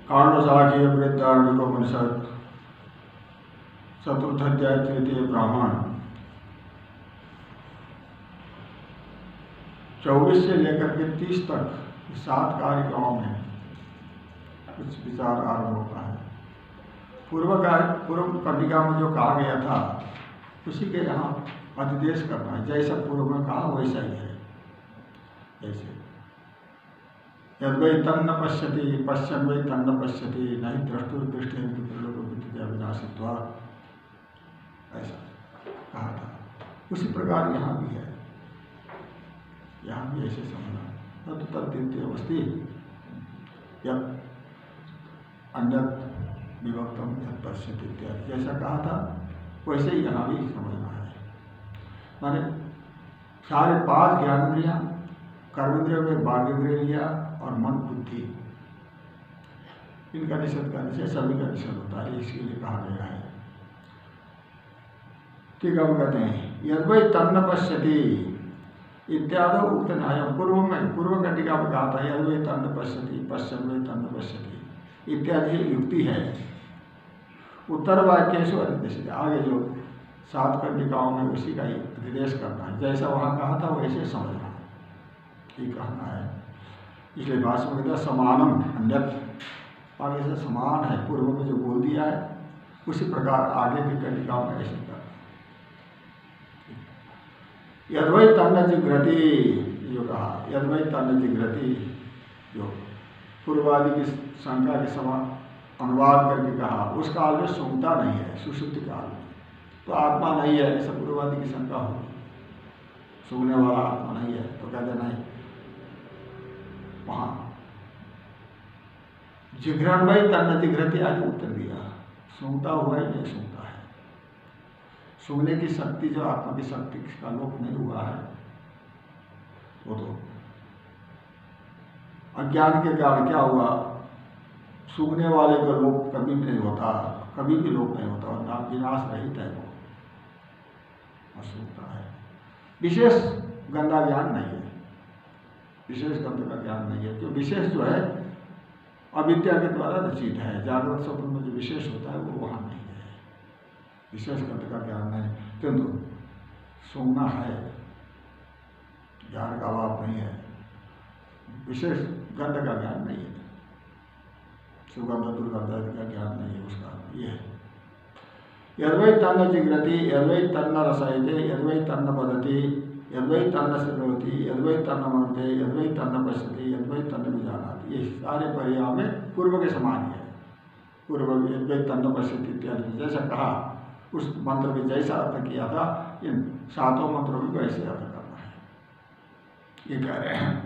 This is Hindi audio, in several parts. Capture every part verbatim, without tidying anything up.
कांडसाखी वृद्धारण्यकोपनिषद चतुर्थ अध्याय तृतीय ब्राह्मण चौबीस से लेकर के तीस तक सात कारिकाओं में कुछ विचार आरंभ होता है। पूर्व पूर्व कंडिका में जो कहा गया था उसी के यहाँ अधिदेश करना है। जैसा पूर्व में कहा वैसा ही है। जैसे यद्वै तन्न पश्यति पश्यन् वै तन्न पश्यति नहीं द्रष्टुर दृष्टि विद्या विनाशित्वा, ऐसा कहा था। उसी प्रकार यहाँ भी है, यहाँ भी ऐसे समझना तत् तद्वितीय वस्ति यत् अन्यत् विभक्तम यत् पश्यति इत्यादि जैसा कहा था वैसे ही यहाँ भी समझना है। माने सारे पांच ज्ञानेंद्रियाँ, कर्मेंद्रियों में बाघेंद्रिय लिया और मन बुद्धि, इनका निषेध करने से सभी का निषेध होता है, इसके लिए कहा गया है। ठीक है, हम कहते हैं यद्वै तन्न पश्यति इत्यादि उक्त न्याय। पूर्व में पूर्व कंडिका में कहा था यद्वै तन्न पश्यति पश्यन् वै तन्न पश्यति इत्यादि युक्ति है। उत्तर वाक्येषु अधिदेशित, आगे जो सात कंडिकाओं में उसी का ही अधिदेश करना है। जैसा वहाँ कहा था वैसे समझना, ये कहना है। इसलिए भाष्य में कहता है समानम अन्यत्, आगे से समान है। पूर्व में जो बोल दिया है उसी प्रकार आगे की कंडिकाओं में ऐसे कर। यद्वै तन्न जिघ्रति, जो कहा यद्वै तन्न जिघ्रति, जो पूर्वादि की शंका के समान अनुवाद करके कहा, उस काल में सूंघता नहीं है, सुषुप्ति काल में तो आत्मा नहीं है, ऐसा पूर्वादि की शंका होगी। सूंघने वाला आत्मा नहीं है तो कहते नहीं, वहाँ जिघ्रन वै तन्न जिघ्रति आदि उत्तर दिया। सूंघता हुआ ही नहीं सूंघता है। सूंघने की शक्ति जो आत्मा की शक्ति का लोप नहीं हुआ है वो तो अज्ञान के कारण क्या हुआ, सूंघने वाले का लोप कभी भी नहीं होता, कभी भी लोप नहीं होता और नाम विनाश रहित है वो, और सूंघता है। विशेष गंदा ज्ञान नहीं है, विशेष गंध का ज्ञान नहीं है। जो विशेष जो है अविद्या के द्वारा रचित है। जागृत स्वप्न में जो विशेष होता है वो वहाँ नहीं है, विशेष गंध का ज्ञान नहीं। किंतु सूंघना है, ज्ञान का अभाव नहीं है, विशेष गंध का ज्ञान नहीं है, सुगंध दुर्गंध का ज्ञान नहीं है, उसका ये है। यद्वै तन्न जिघ्रति यद्वै तन्न रसयते यद्वै तन्न वदति यद्वै तन्न शृणोति यद्वै तन्न मनते यद्वै तन्न पश्यति यद्वै तन्न विजानाति, ये सारे पर्याय में पूर्व के समान है। पूर्व में यद्वै तन्न पश्यति इत्यादि जैसा कहा उस मंत्र में जैसा अर्थ किया था, इन सातों मंत्रों में वैसे अर्थ करना है, ये कह रहे हैं।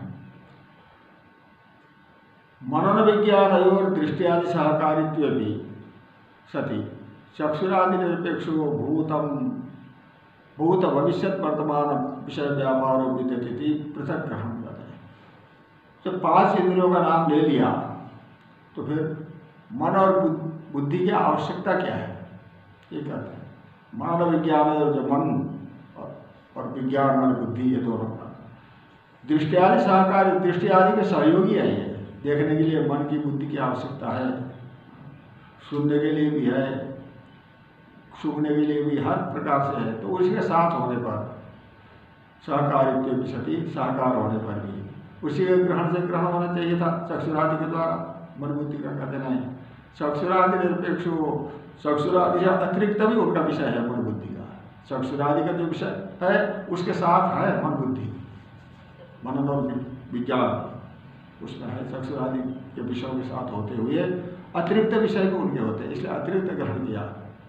मनन विज्ञान और दृष्टियादि सहकारित्व भी सती चक्षुरादि निरपेक्षो भूतम भूत भविष्य वर्तमान विषय व्यापारो विद्यते पृथक ग्रहण करते हैं। जब पांच इंद्रियों का नाम ले लिया तो फिर मन और बुद्धि की आवश्यकता क्या है, ये कहते हैं। मानव विज्ञान और जो मन और विज्ञान मन बुद्धि, ये दोनों का दृष्टि आदि सहकारी, दृष्टि आदि के सहयोगी है। ये देखने के लिए मन की बुद्धि की आवश्यकता है, सुनने के लिए भी है, सूंघने के लिए भी हर प्रकार से है। तो उसके साथ होने पर सहकारित्व भी सती, सहकार होने पर भी उसी के ग्रहण से ग्रहण होना चाहिए था चक्षुरादि के द्वारा। मन बुद्धि का कहते नहीं, चक्षुरादि निरपेक्ष हो, चक्षुरादि अतिरिक्त भी उनका विषय है मन बुद्धि का। चक्षुरादि का जो विषय है उसके साथ है मन बुद्धि, मनन और विज्ञान उसमें है। चक्षुरादि के विषयों के साथ होते हुए अतिरिक्त विषय भी उनके होते हैं, इसलिए अतिरिक्त ग्रहण किया,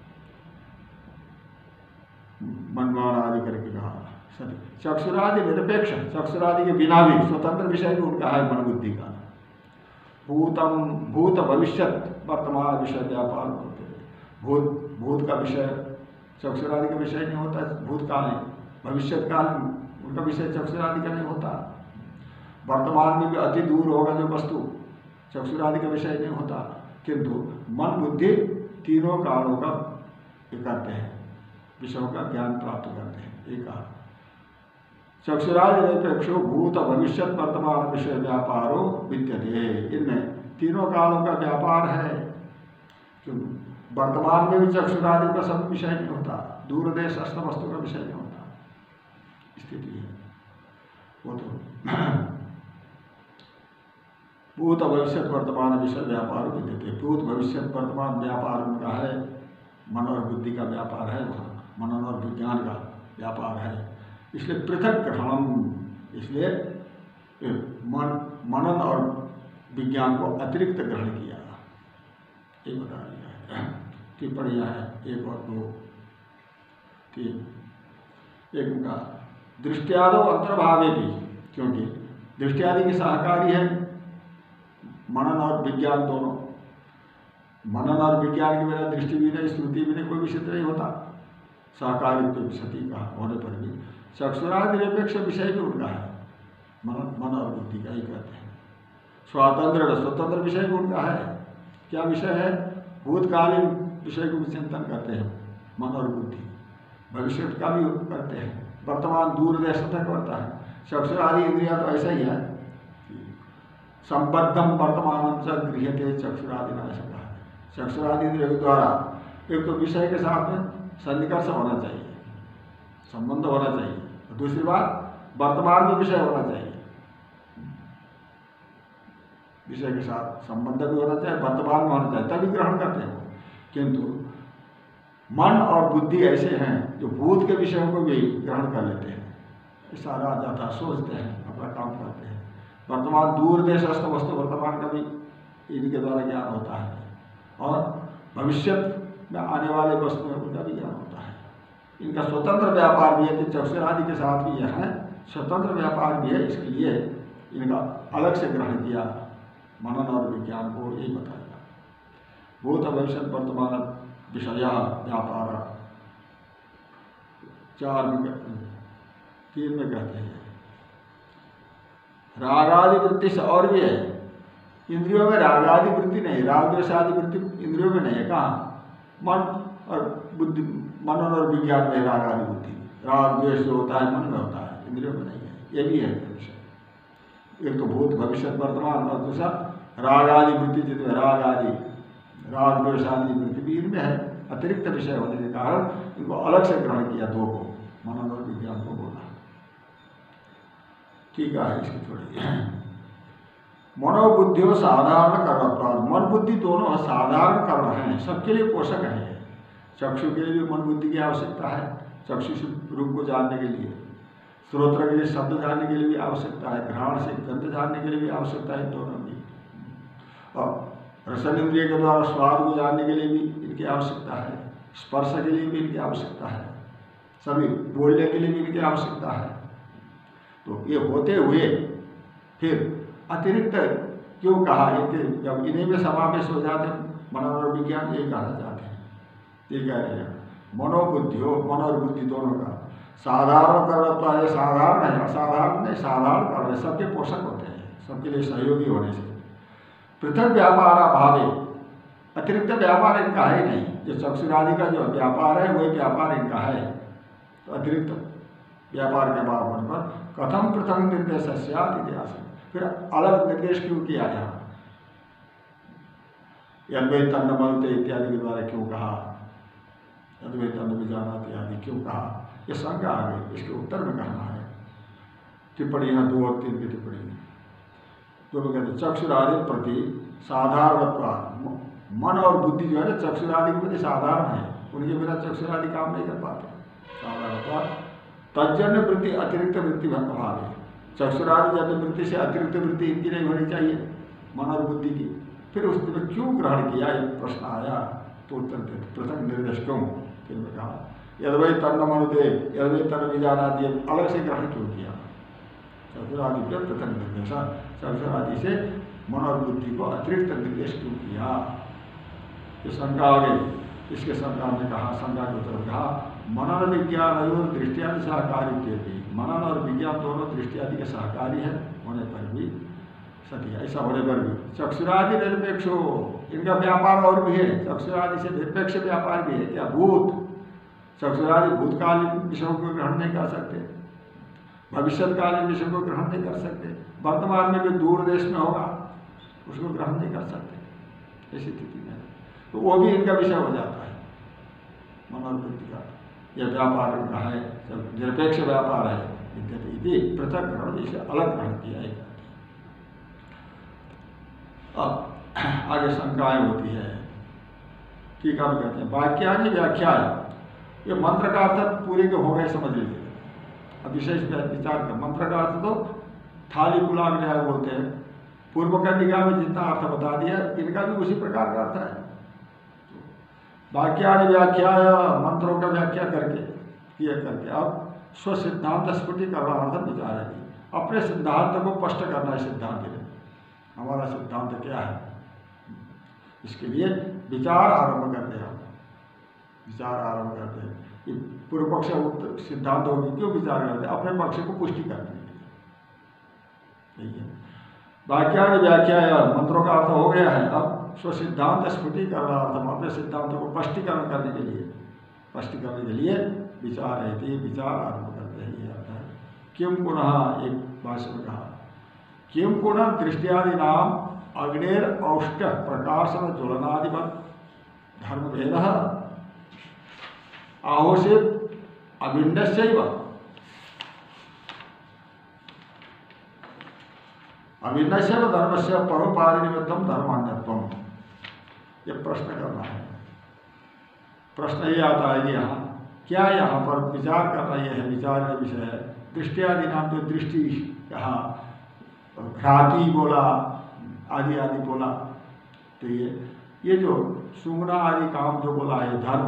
मनमान आदि करके कहा। चक्षुरादि निरपेक्ष, चक्षुरादि के बिना भी स्वतंत्र विषय भी उनका है मन बुद्धि का। भूतम भूत भविष्य वर्तमान विषय व्यापार होते हैं। भूत भूत का विषय चक्षुरादि का विषय नहीं होता, भूतकाल भविष्य काल उनका विषय चक्षुरादि का नहीं होता। वर्तमान में भी अति दूर होगा जो वस्तु, चक्षुरादि का विषय नहीं होता। किंतु मन बुद्धि तीनों कालों का करते हैं, विषयों का ज्ञान प्राप्त करते हैं। एक चक्षुरादि निरपेक्षो भूत भविष्य वर्तमान विषय व्यापारो विद्यते, इनमें तीनों कालों का व्यापार है। क्योंकि वर्तमान में भी चक्षुरादि का सब विषय नहीं होता, दूर देश अस्थ वस्तु का विषय नहीं होता, स्थिति है वो तो। भूत भविष्य वर्तमान विषय व्यापार भी देते। भूत भविष्य वर्तमान व्यापार उनका है, मन और बुद्धि का व्यापार है, वहाँ मनन और विज्ञान का व्यापार है। इसलिए पृथक ग्रहणम, इसलिए मन मनन और विज्ञान को अतिरिक्त ग्रहण किया, ये बता दिया है। टिप्पणियाँ है एक और दो तीन। एक उनका दृष्टियादो अंतर्भावे भी, क्योंकि दृष्टियादि के सहकारी है मनन और विज्ञान दोनों। मनन और विज्ञान के बिना दृष्टि भी नहीं, श्रुति भी नहीं, कोई भी सिद्ध नहीं होता। सहकारित्व सती का होने पर भी चक्षुरादि निरपेक्ष विषय भी उनका है, मन मन और बुद्धि का ही कहते हैं। स्वातंत्र स्वतंत्र विषय भी उनका है। क्या विषय है? भूतकालीन विषय को चिंतन करते हैं मन और बुद्धि, भविष्य का भी करते हैं, वर्तमान दूर देश तक करता है। चक्षुरादि इंद्रिया तो ऐसा ही है, संबद्धम वर्तमान च गृह्यते चक्षुरादि नाश का है। चक्षुरादि इंद्रियों के द्वारा एक तो विषय के साथ में सन्निकर्ष होना चाहिए, संबंध होना चाहिए, और दूसरी बात वर्तमान में विषय होना चाहिए, विषय के साथ संबंध भी होना चाहिए, वर्तमान में होना चाहिए, तभी ग्रहण करते हैं। किंतु मन और बुद्धि ऐसे हैं जो भूत के विषयों को भी ग्रहण कर लेते हैं, सारा आ जाता, सोचते हैं, अपना काम करते हैं। वर्तमान दूर देश अस्थ वस्तु वर्तमान का भी इनके द्वारा ज्ञान होता है, और भविष्य में आने वाले वस्तुओं का भी ज्ञान होता है। इनका स्वतंत्र व्यापार भी है, चक्षुरादि के साथ भी यह है, स्वतंत्र व्यापार भी है, इसके लिए इनका अलग से ग्रहण किया मनन और विज्ञान को, यही बताया। भूत भविष्य वर्तमान विषय व्यापार चार में तीन में कहते हैं। रागादि वृत्ति से और भी है, इंद्रियों में रागादि वृत्ति नहीं, राग द्वेष आदि वृत्ति इंद्रियों में नहीं है। कहाँ? मन और बुद्धि, मनन और विज्ञान में राग आदि बुद्धि, राग द्वेष जो होता है मन में होता है, इंद्रियों में नहीं है। ये भी है विषय। एक तो भूत भविष्य वर्तमान, और दूसरा राग आदि वृत्ति जितने राग आदि राग द्वेष आदि वृत्ति भी इनमें है। अतिरिक्त विषय होने के कारण इनको अलग से ग्रहण किया, दो को, मनन और विज्ञान को बोला। ठीक है, इसकी थोड़ी मनोबुद्धियों साधारण कर्म, मन बुद्धि दोनों साधारण कर्म हैं, सबके लिए पोषक है। चक्षु के लिए भी मन बुद्धि की आवश्यकता है, चक्षु से रूप को जानने के लिए, श्रोत्र के लिए शब्द जानने के लिए भी आवश्यकता है, घ्राण से गंध जानने के लिए भी आवश्यकता है, दोनों की। और रसन इंद्रिय के द्वारा स्वाद को जानने के लिए भी इनकी आवश्यकता है, स्पर्श के लिए भी इनकी आवश्यकता है, सभी बोलने के लिए भी इनकी आवश्यकता है। तो ये होते हुए फिर अतिरिक्त क्यों कहा? इनके जब इन्हीं में समावेश हो जाते मनन और विज्ञान, ये कहना चाहते हैं। ये कह रहे हैं मनोबुद्धि हो, मन और बुद्धि दोनों का साधारण कर्म है, साधारण है, असाधारण नहीं, साधारण कर्म है, सबके पोषक होते हैं, सबके लिए सहयोगी होने से। पृथक व्यापार अभावे, अतिरिक्त व्यापार इनका है नहीं। जो चक्षुरादि का जो व्यापार है वही व्यापार इनका है, तो अतिरिक्त व्यापार के अभाव होने पर कथम पृथक निर्देश इतिहास, फिर अलग निर्देश क्यों किया यहाँ? यद्वै तन्न मनुते इत्यादि के द्वारा क्यों कहा? यद्वै तन्न विजानाति आदि क्यों कहा? ये शंका आ गई, इसके उत्तर में कहना है। टिप्पणी यहाँ दो और तीन की टिप्पणी में तो वो कहते चक्षुरादि प्रति साधारण, मन और बुद्धि जो है ना चक्षुरादि के प्रति साधारण है, उनके बिना चक्षुरादि काम नहीं कर पाते। साधारण तजन्य वृत्ति अतिरिक्त वृत्ति अभाव है, चक्षुरादि जन्य वृत्ति से अतिरिक्त वृत्ति इनकी नहीं होनी चाहिए, मन और बुद्धि की। फिर उसने क्यों ग्रहण किया, एक प्रश्न आया, तो उत्तर देते पृथक निर्देश क्यों? फिर मैं कहा यद्वै तन्न मनुते यद्वै तन्न विजानाति, अलग से ग्रहण क्यों किया? चक्षुरादि पे पृथक निर्देश, चक्षुरादि से मन और बुद्धि को अतिरिक्त निर्देश क्यों किया? ये शंका आ गई। इसके शंका में कहा, शंका के उत्तर कहा मनन विज्ञान और दृष्टियादि सहकारी, मनन और विज्ञान दोनों दृष्टियादि के सहकारी है होने पर भी सती, ऐसा होने पर भी चक्षुरादि निरपेक्ष हो, इनका व्यापार और भी है, चक्षुरादि से निरपेक्ष व्यापार भी है। क्या भूत चक्षुरादि भूतकालीन विषयों को ग्रहण नहीं कर सकते, भविष्यकालीन विषयों को ग्रहण नहीं कर सकते, वर्तमान में भी दूर देश में होगा उसको ग्रहण नहीं कर सकते ऐसी स्थिति में, तो वो भी इनका विषय हो जाता है मनोवृत्ति का। यह व्यापार इनका है, सब निरपेक्ष व्यापार है, इत्यादि पृथक ग्रहण, इसे अलग ग्रहण किया है। अब आगे शंकाएं होती है, ठीक है, कहते हैं वाक्यानि व्याख्या, ये मंत्र का अर्थ पूरे के हो गए समझ लीजिए। अब विशेष विचार कर, मंत्र का अर्थ तो थाली पुलाव न्याय बोलते हैं, पूर्व कंडिका में जितना अर्थ बता दिया इनका भी उसी प्रकार का अर्थ है। वाक्यानि व्याख्या, मंत्रों का व्याख्या करके किया करके अब स्व सिद्धांत स्फुटीकरणार्थम विचार है, अपने सिद्धांत को स्पष्ट करना है। सिद्धांत में हमारा सिद्धांत क्या है, इसके लिए विचार आरंभ करते हैं। हम विचार आरंभ करते हैं कि पूर्व पक्ष सिद्धांत होगी, क्यों विचार करते हैं, अपने पक्ष को पुष्टि करने के लिए। वाक्यानि व्याख्या, मंत्रों का अर्थ हो गया है, अब स्व सिद्धांत स्फुटीकरणार्थम, अपने सिद्धांतों को स्पष्टीकरण करने के लिए, स्पष्ट करने के लिए विचार रहती है, विचार आरंभ करते हैं। ये अर्थ है। किम पुनः, एक भाष्य में कहा, किम पुनः दृष्टियादि नाम अग्नेर औष्ट प्रकाशन ज्वलनादिवत धर्म भेद आहोषित अभिन्नस्यैव, अभिन्नस्यैव धर्मस्य परोपाधि निमित्तम धर्मान्यत्वम। ये प्रश्न करना है। प्रश्न ये आता है कि यहाँ क्या, यहाँ पर विचार करना यह है, विचार का विषय है। दृष्टियादि नाम, तो दृष्टि कहा, घ्राति बोला, आदि आदि बोला, तो ये ये जो सूंघना आदि काम जो बोला है, धर्म,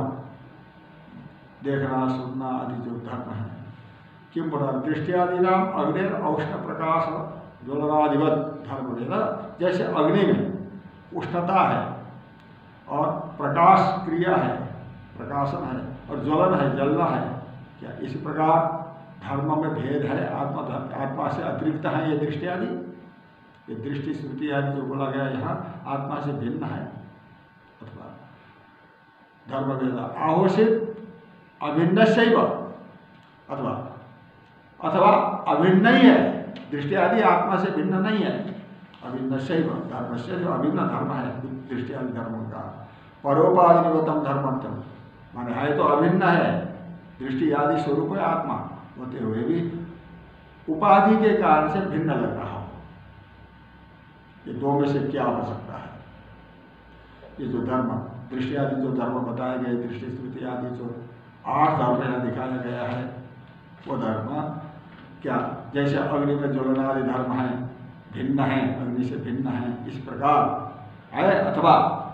देखना सुनना आदि जो धर्म है, किम बोला, दृष्टियादि नाम अग्नि औष्ण प्रकाश ज्वलनादिवत धर्म वेदा, जैसे अग्नि में उष्णता है और प्रकाश क्रिया है, प्रकाशन है, और ज्वलन है, जलना है, क्या इसी प्रकार धर्म में भेद है, आत्मा आत्मा से अतिरिक्त है ये दृष्टि आदि, ये दृष्टि श्रुति आदि जो बोला गया यहाँ आत्मा से भिन्न है, अथवा धर्म भेद आहोषित अभिन्नस्यैव, अथवा अथवा अभिन्न ही है, दृष्टि आदि आत्मा से भिन्न नहीं है, अभिन्नस्यैव धर्मस्य, जो अभिन्न धर्म है दृष्टि आदि धर्म का, परोपाधि निमित्तम धर्मत्वम, माने है तो अभिन्न है, दृष्टि आदि स्वरूप है आत्मा होते हुए भी उपाधि के कारण से भिन्न लग रहा हो। ये दो में से क्या हो सकता है? ये जो धर्म दृष्टि आदि जो धर्म बताए गए, दृष्टि श्रुति आदि जो आठ धर्म यहाँ दिखाया गया है, वो धर्म क्या जैसे अग्नि में ज्वलन आदि धर्म है, भिन्न है, अग्नि से भिन्न है, इस प्रकार है, अथवा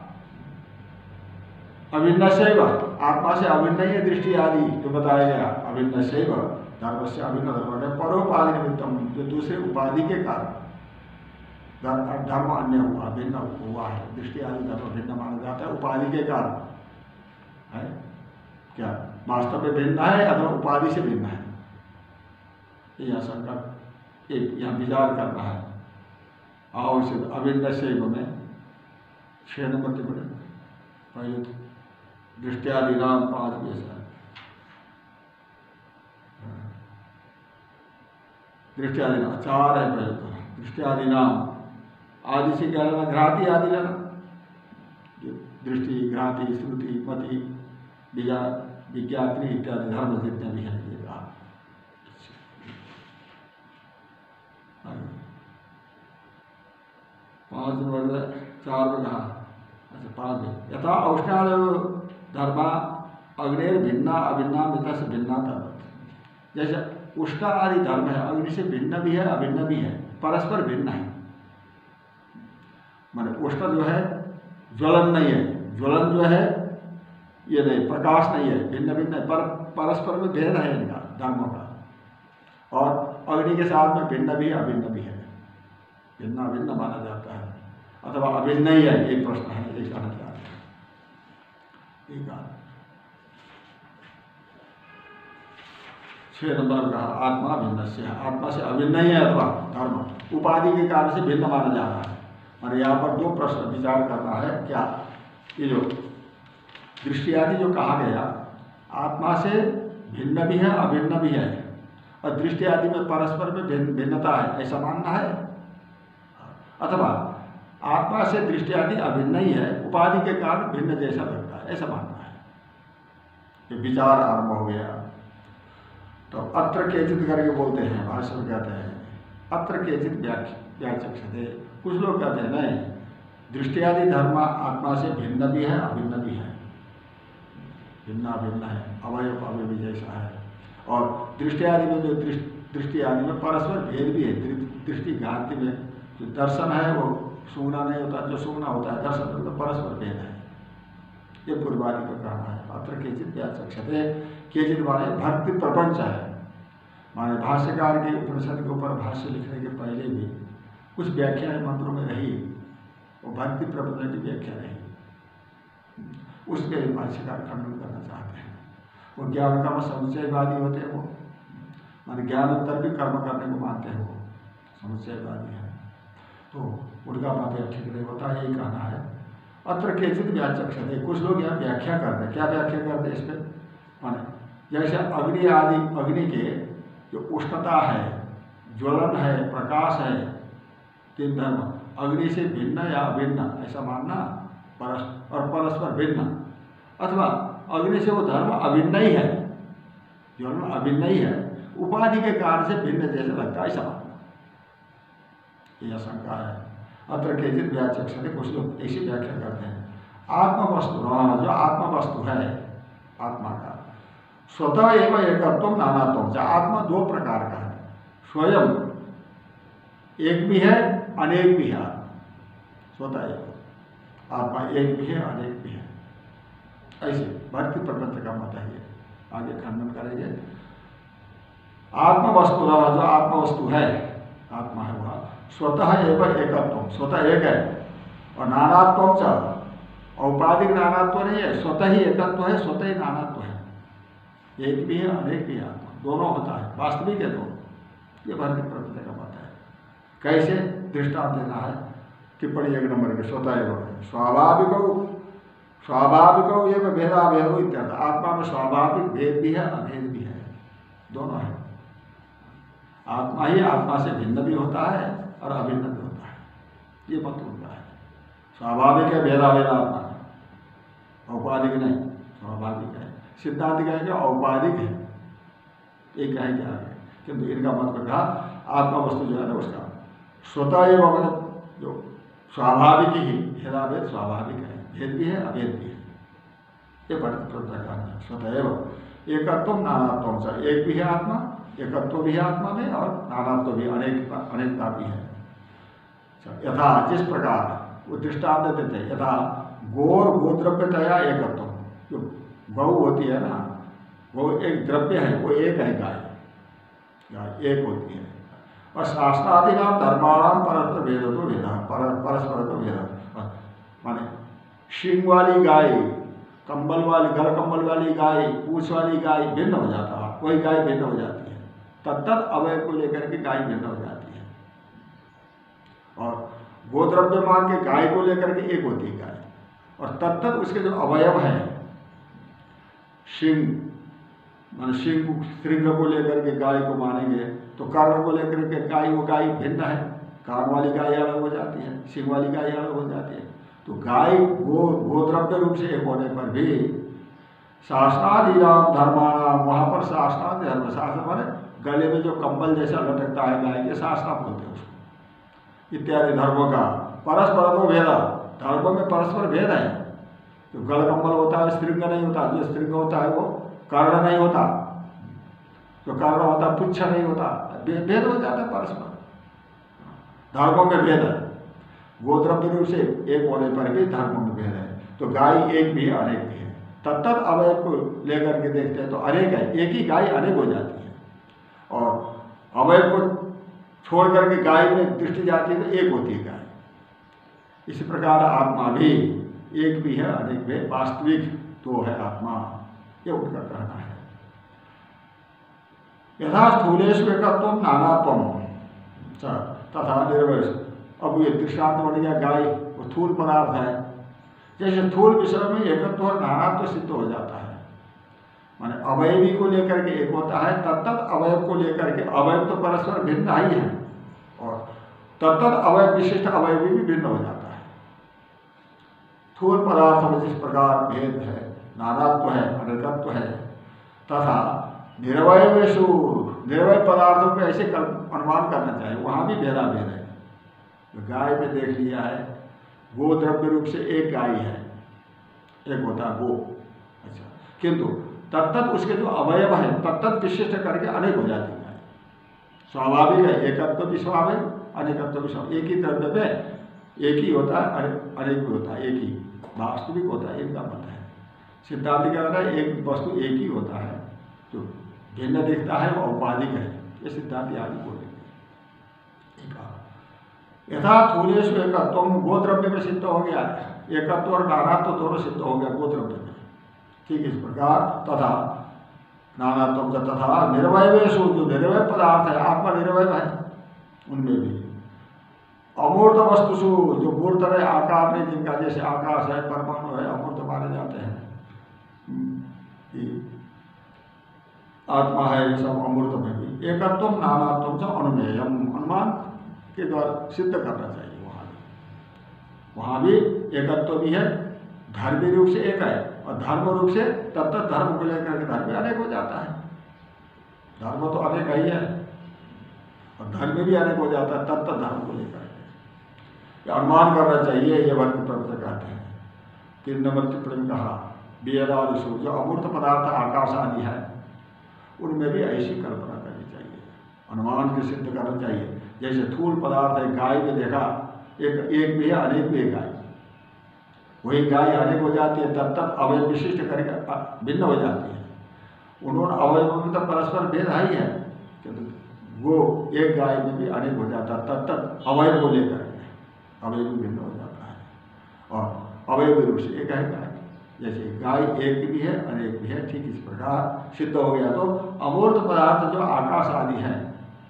अभिन्न शैव आत्मा से अभिन्न ही दृष्टि आदि जो बताया गया, अभिन्न शैव धर्म से अभिन्न धर्म है, परोपाधि निमित्तम, जो दूसरे उपाधि के कारण धर्म अन्य हुआ, भिन्न हुआ है, दृष्टि आदि धर्म भिन्न माना जाता है उपाधि के कारण है, क्या वास्तव में भिन्न है अथवा उपाधि से भिन्न है, यह संकट एक यहाँ विचार करना है। और से अभिन्न शैव में छह नंबर के बड़े पहले तो दृष्टियादि नाम पांच जैसा दृष्टियादि नाम चार है, पहले तो दृष्टियादि नाम आदि से क्या लेना, घ्राति आदि लेना, दृष्टि घ्राति श्रुति मति विज्ञात्री इत्यादि धर्म जितने भी हैं ये कहा। पांच नंबर चार में कहा, अच्छा पांच में यथा औष्णादय धर्मा अग्निर भिन्ना अभिन्ना मिता से भिन्ना धर्म, जैसे उष्ण आदि धर्म है, अग्नि से भिन्न भी है अभिन्न भी है, परस्पर भिन्न है, माने उष्ण जो है ज्वलन नहीं है, ज्वलन जो है ये नहीं, प्रकाश नहीं है, भिन्न भिन्न है, पर परस्पर में भेद है इनका धर्मों का, और अग्नि के साथ में भिन्न भी है अभिन्न भी है, भिन्न अभिन्न माना जाता है, अथवा अभिन्न ही है, एक प्रश्न है, एक कहना चाहते हैं। एक छह नंबर कहा आत्मा भिन्न से, आत्मा से अभिन्न ही है अथवा धर्म उपाधि के कारण से भिन्न माना जा रहा है। और यहाँ पर दो प्रश्न विचार करना है, क्या ये जो दृष्टि आदि जो कहा गया आत्मा से भिन्न भी है अभिन्न भी है, और दृष्टि आदि में परस्पर में भिन्न भिन्नता है, ऐसा मानना है, अथवा आत्मा से दृष्टि आदि अभिन्न ही है, उपाधि के कारण भिन्न जैसा लगता है, ऐसा मानना है। ये विचार आरंभ हो गया। तो अत्र केचित करके बोलते हैं, भाष्य में कहते हैं अत्र केचित व्याचक्षते। कुछ लोग कहते हैं नहीं, दृष्टि आदि धर्म आत्मा से भिन्न भी है अभिन्न भी है, भिन्न अभिन्न है, अवयव अवयवी जैसा है। और दृष्टि आदि में जो दृष्टि आदि में परस्पर भेद भी है। दृष्टि भ्रांति में जो दर्शन है वो सूंघना नहीं होता, जो सूंघना होता है दर्शन में, तो परस्पर भेद है। ये पूर्वादि का कहना है। अत्र केचित व्याचक्षते, केचित माने भक्ति प्रपंच है, माने भाष्यकार के उपनिषद के ऊपर भाष्य लिखने के पहले भी कुछ व्याख्याएं मंत्रों में रही, वो भक्ति प्रपंच की व्याख्या रही, उसके भाष्यकार खंडन करना चाहते हैं। वो ज्ञान कर्म समुच्चयवादी होते हैं, वो माने ज्ञानोत्तर भी कर्म करने को मानते हैं, वो समुच्चयवादी है। तो उनका मत ठीक नहीं होता, यही कहना है। अत्र केचित व्याचक्षते, कुछ लोग यहाँ व्याख्या करते हैं। क्या व्याख्या करते हैं इस पर? माने जैसे अग्नि आदि, अग्नि के जो उष्णता है, ज्वलन है, प्रकाश है, तीन धर्म अग्नि से भिन्न या अभिन्न ऐसा मानना, परस और परस्पर भिन्न, अथवा अग्नि से वो धर्म अभिन्न ही है, ज्वलन अभिन्न ही है, उपाधि के कारण से भिन्न जैसा लगता है, ऐसा मानना, यह शंका है। अत्र केचित व्याचक्षते, कुछ लोग ऐसी व्याख्या करते हैं। आत्मा वस्तु, जो आत्मा वस्तु है आत्मा का, स्वतः एवं एकत्व नानात्व, आत्मा दो प्रकार का है, स्वयं एक भी है अनेक भी है। स्वतः एक आत्मा एक भी है अनेक भी है, ऐसे भक्ति प्रपंच का मत है। ये आगे खंडन करेंगे। आत्मा वस्तु, जो आत्मा वस्तु है, आत्मा है वह स्वतः एवं एकत्व, स्वतः एक है, और नानात्व च, औपाधिक नानात्व नहीं है, स्वतः ही एकत्व है, स्वतः ही नानात्व है, एक भी है अनेक भी है, आत्मा दोनों होता है, वास्तविक है दोनों। ये भक्ति प्रपंच का मत है। कैसे? दृष्टांत देना है, टिप्पणी एक नंबर के, स्वतः एवं स्वाभाविक स्वाभाविक एवं भेदाभेदो इत्यर्थ। आत्मा में स्वाभाविक भेद भी है अभेद भी है, दोनों है। आत्मा ही आत्मा से भिन्न भी होता है और अभिन्न भी होता है, ये मत उनका है। स्वाभाविक है भेदाभेद आत्मा, औपाधिक नहीं, स्वाभाविक है। सिद्धांत कहेंगे औपाधिक है, ये कहेंगे आगे, किंतु इनका मतलब कहा आत्मा वस्तु जो है ना उसका स्वतः एवं, जो स्वाभाविक ही, भेदाभेद स्वाभाविक है, भेद भी है अभेद भी है, ये भक्ति प्रपंच का है। स्वतः एवं एकत्व नानात्व च, एक भी है आत्मा, एकत्व भी है आत्मा में, और नानात्व भी, अनेक अनेकता भी है। यथा, जिस प्रकार वो दृष्टांत देते हैं, यथा गौर गोद्रव्यतया एकत्व, जो गौ होती है ना, वो एक द्रव्य है, वो एक है गाय, गाय एक होती है। और शास्त्रादि नाम धर्माणाम परस्पर भेद तो भेद, परस्पर तो भेद, माने शिंग वाली गाय, कंबल वाली, गल कंबल वाली गाय, पूछ वाली गाय भिन्न हो जाता है, कोई गाय भिन्न हो जाती है, तत्त अवयव को लेकर के गाय भिन्न हो जाती है। और गोद्रव्य मान के गाय को लेकर के एक होती है गाय, और तत्त उसके जो अवयव है, शिंग मान शिंग, श्रृंग को लेकर के गाय को मानेंगे, तो कर्ण को लेकर के गाय, वो गाय भिन्न है, कान वाली गाय अलग हो जाती है, सिंह वाली गाय अलग हो जाती है। तो गाय गो गोद्रव्य रूप से एक होने पर भी शास्त्रादिनाम धर्माणाम, वहाँ पर शास्त्रादि धर्म, शास्त्र माने गले में जो कंबल जैसा लटकता है गाय के, शास्त्र बोलते हैं उसको, इत्यादि धर्मों का परस्पर तो भेद, धर्मों में परस्पर भेद है। जो गल कंबल होता है श्रृंग नहीं होता, जो श्रृंग होता है वो कर्ण नहीं होता, जो कर्ण होता पुच्छ नहीं होता, भेद हो जाता है परस्पर, धर्मों में भेद है। गोद्रव्य रूप से एक होने पर भी धर्मों में भेद है। तो गाय एक भी है अनेक भी है, तत्त अवयव को लेकर के देखते हैं तो अनेक है, एक ही गाय अनेक हो जाती है, और अवयव को छोड़ करके गाय में दृष्टि जाती है तो एक होती है गाय। इसी प्रकार आत्मा भी एक भी है अनेक भी, वास्तविक तो है आत्मा, ये उनका कहना है। यथा स्थूलेषु एकत्वम नानात्वम तथा निर्वैष। अब ये दृष्टांत बन गया, गाय वो स्थूल पदार्थ है, जैसे स्थूल विषय में एकत्व और नानात्व सिद्ध हो जाता है, माने अवयवी को लेकर के एक होता है, तत्त अवयव को लेकर के, अवयव तो परस्पर भिन्न ही है, और तत्त अवयव विशिष्ट अवयवी भी भिन्न हो जाता है। स्थूल पदार्थ में जिस प्रकार भेद है, नानात्व है, अनेकत्व है, तथा निरवयवेषु निरवय पदार्थों पे ऐसे अनुमान करना चाहिए, वहाँ भी भेदा भेद है। तो गाय में देख लिया है, गो द्रव्य रूप से एक गाय है, एक होता है गो, अच्छा, किंतु तत्त उसके जो अवयव है तत्त विशिष्ट करके अनेक हो जाती है। स्वाभाविक है, एकत्व भी स्वाभाविक, अनेकत्व भी स्वाभाविक। एक ही द्रव्य में एक ही होता है, अनेक भी होता है, एक ही वास्तविक होता है, इनका मत है। सिद्धांत क्या कहता है, एक वस्तु एक ही होता है, जो भिन्न दिखता है वो औपाधिक है, ये सिद्धांत आदि बोलेंगे। यथा थूलेशु एकत्व गोद्रव्य में सिद्ध हो गया है, एकत्व और नानात्व दोनों सिद्ध हो गया गोद्रव्य में, ठीक इस प्रकार तथा नानात्व तथा निर्वयवेशु जो निर्वय पदार्थ है, आत्मा निर्वय है, उनमें भी अमूर्त वस्तुषु जो मूर्त है आकार में, जिनका जैसे आकाश है, परमाणु है, अमूर्त माने जाते हैं, आत्मा है, ये सब अमूर्त में भी एकत्व नानात्व से अनुमेयम, अनुमान के द्वारा सिद्ध करना चाहिए। वहाँ भी वहाँ भी एकत्व भी है, धर्मी रूप से एक है, और धर्म रूप से तब तक धर्म को लेकर के धर्म अनेक हो जाता है। धर्म तो अनेक ही है और धर्म भी अनेक हो जाता है तब तक धर्म को लेकर के अनुमान करना चाहिए, ये वर्ग प्रवचन कहते हैं। तीन नंबर टिप्पणी में कहा वेदादिषु जो अमूर्त पदार्थ आकाश आदि है, उनमें भी ऐसी कल्पना करनी चाहिए, अनुमान के सिद्ध करना चाहिए। जैसे थूल पदार्थ है, गाय में देखा एक एक भी है, अनेक भी है गाय, वही गाय अनेक हो जाती है, तब तक अवयव विशिष्ट करके भिन्न हो जाती है। उन्होंने अवयवों में तो परस्पर भेद है ही है, किंतु वो एक गाय में भी अनेक हो जाता है, तब तक अवयव को लेकर अवयव भी भिन्न हो जाता है, और अवयव रूप से एक है गाय। जैसे गाय एक भी है, अनेक भी है, ठीक इस प्रकार सिद्ध हो गया। तो अमूर्त पदार्थ जो आकाश आदि है,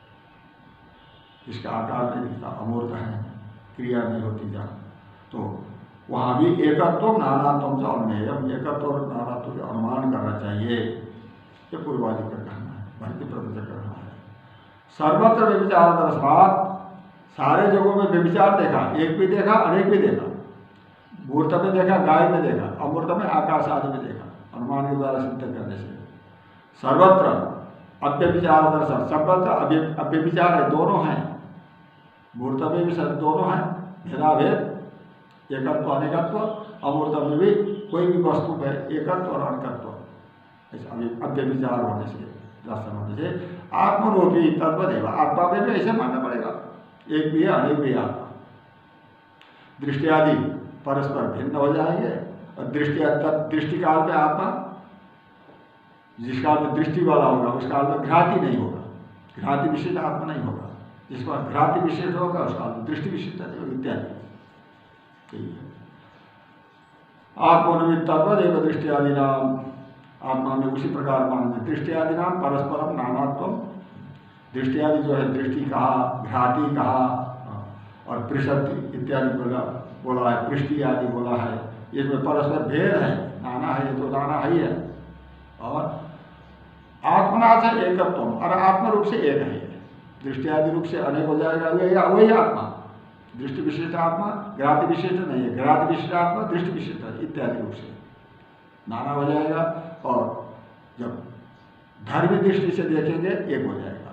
इसका आकार नहीं दिखता, अमूर्त है, क्रिया नहीं होती जा, तो वहाँ भी एकत्व नानात्व से अनुमेयम, एकत्व और नानात्व का अनुमान करना चाहिए, ये पूर्वादि का कहना है, भक्ति प्रवचन करना है। सर्वत्र व्यभिचार दर्शनात्, सारे जगहों में व्यभिचार देखा, एक भी देखा, अनेक भी देखा, मूर्त में देखा, गाय में देखा, अमूर्त में आकाश आदि में देखा, अनुमान के द्वारा सिद्ध करने से। सर्वत्र अव्यभिचार दर्शन, सर्वत्र अव्यभिचार है, दोनों हैं, मूर्त में भी सब दोनों हैं, भेदाभेद, एकत्व अनेकत्व, अमूर्त में भी कोई भी वस्तु है एकत्व और अनेकत्व, ऐसा अव्यभिचार होने से, दर्शन होने से आत्मरूपी तत्वदेव, आत्मा में भी ऐसे मानना पड़ेगा, एक भी है, अनेक भी है आत्मा। दृष्टि आदि परस्पर भिन्न हो जाएंगे, और दृष्टि दृष्टि काल में आत्मा, जिस काल में दृष्टि वाला होगा उस काल में घ्राति नहीं होगा, घ्राति विशिष्ट आत्मा नहीं होगा, जिसका घ्राति विशिष्ट होगा उस काल में दृष्टि विशिष्ट इत्यादि। आत्मनिमित्त तत्वदेव दृष्टि आदि नाम, आत्मा में उसी प्रकार मानेंगे। दृष्टि आदि नाम परस्परम नानात्व, दृष्टि आदि जो है दृष्टि कहा, घ्राति कहा, और पृषद इत्यादि बोला बोला है, पृष्टि आदि बोला है, इसमें परस्पर भेद है, नाना है, ये तो नाना ही है। और आत्मना से एकत्व, और आत्मा रूप से एक है, दृष्टि आदि रूप से अनेक हो जाएगा, वही आत्मा, दृष्टि विशिष्ट आत्मा, घ्राति विशिष्ट नहीं है, घ्राति विशिष्ट आत्मा, दृष्टि विशिष्ट इत्यादि रूप से नाना हो जाएगा, और जब धर्मी दृष्टि से देखेंगे एक हो जाएगा,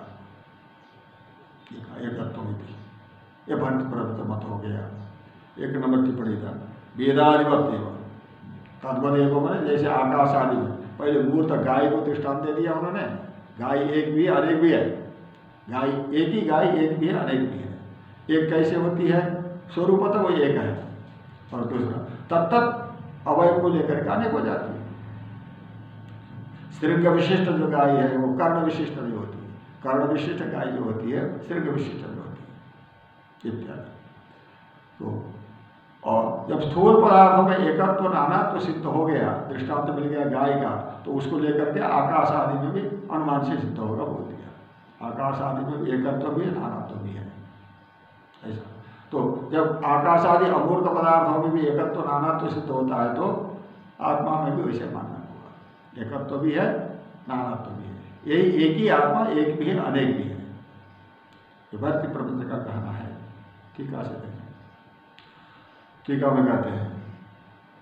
एकत्व में ये भक्त प्रवृत्त मत हो गया। एक नंबर टिप्पणी था वेदाधिपत एवं तद्वदेव, मैंने जैसे आकाश आदि में पहले मूर्त गाय को दृष्टांत दे दिया उन्होंने, गाय एक भी है, अनेक भी है, गाय एक ही गाय एक भी है, अनेक भी है। एक कैसे होती है, स्वरूप तो वो एक है, और दूसरा तत्त अवयव को लेकर के अनेक हो जाती है। श्रृंग विशिष्ट जो गाय है वो कर्ण विशिष्ट नहीं होती, कर्ण विशिष्ट गाय जो होती है श्रृंग विशिष्ट नहीं होती इत्यादि। तो और जब स्थूल पदार्थों में एकत्व तो नानात्व तो सिद्ध हो गया, दृष्टांत तो मिल गया गाय का, तो उसको लेकर के आकाश आदि में भी अनुमान से सिद्ध होगा बोल दिया। आकाश आदि में भी एकत्व भी है, नानात्व भी है, ऐसा। तो जब आकाश आदि अमूर्त पदार्थों में भी एकत्व नानात्व सिद्ध होता है, तो आत्मा में भी वैसे मानना होगा, एकत्व भी है, नानात्व भी है, यही एक ही आत्मा, एक भी है, अनेक भी है, ये भक्ति प्रबंध का कहना है। टीका से देखें, टीका में कहते हैं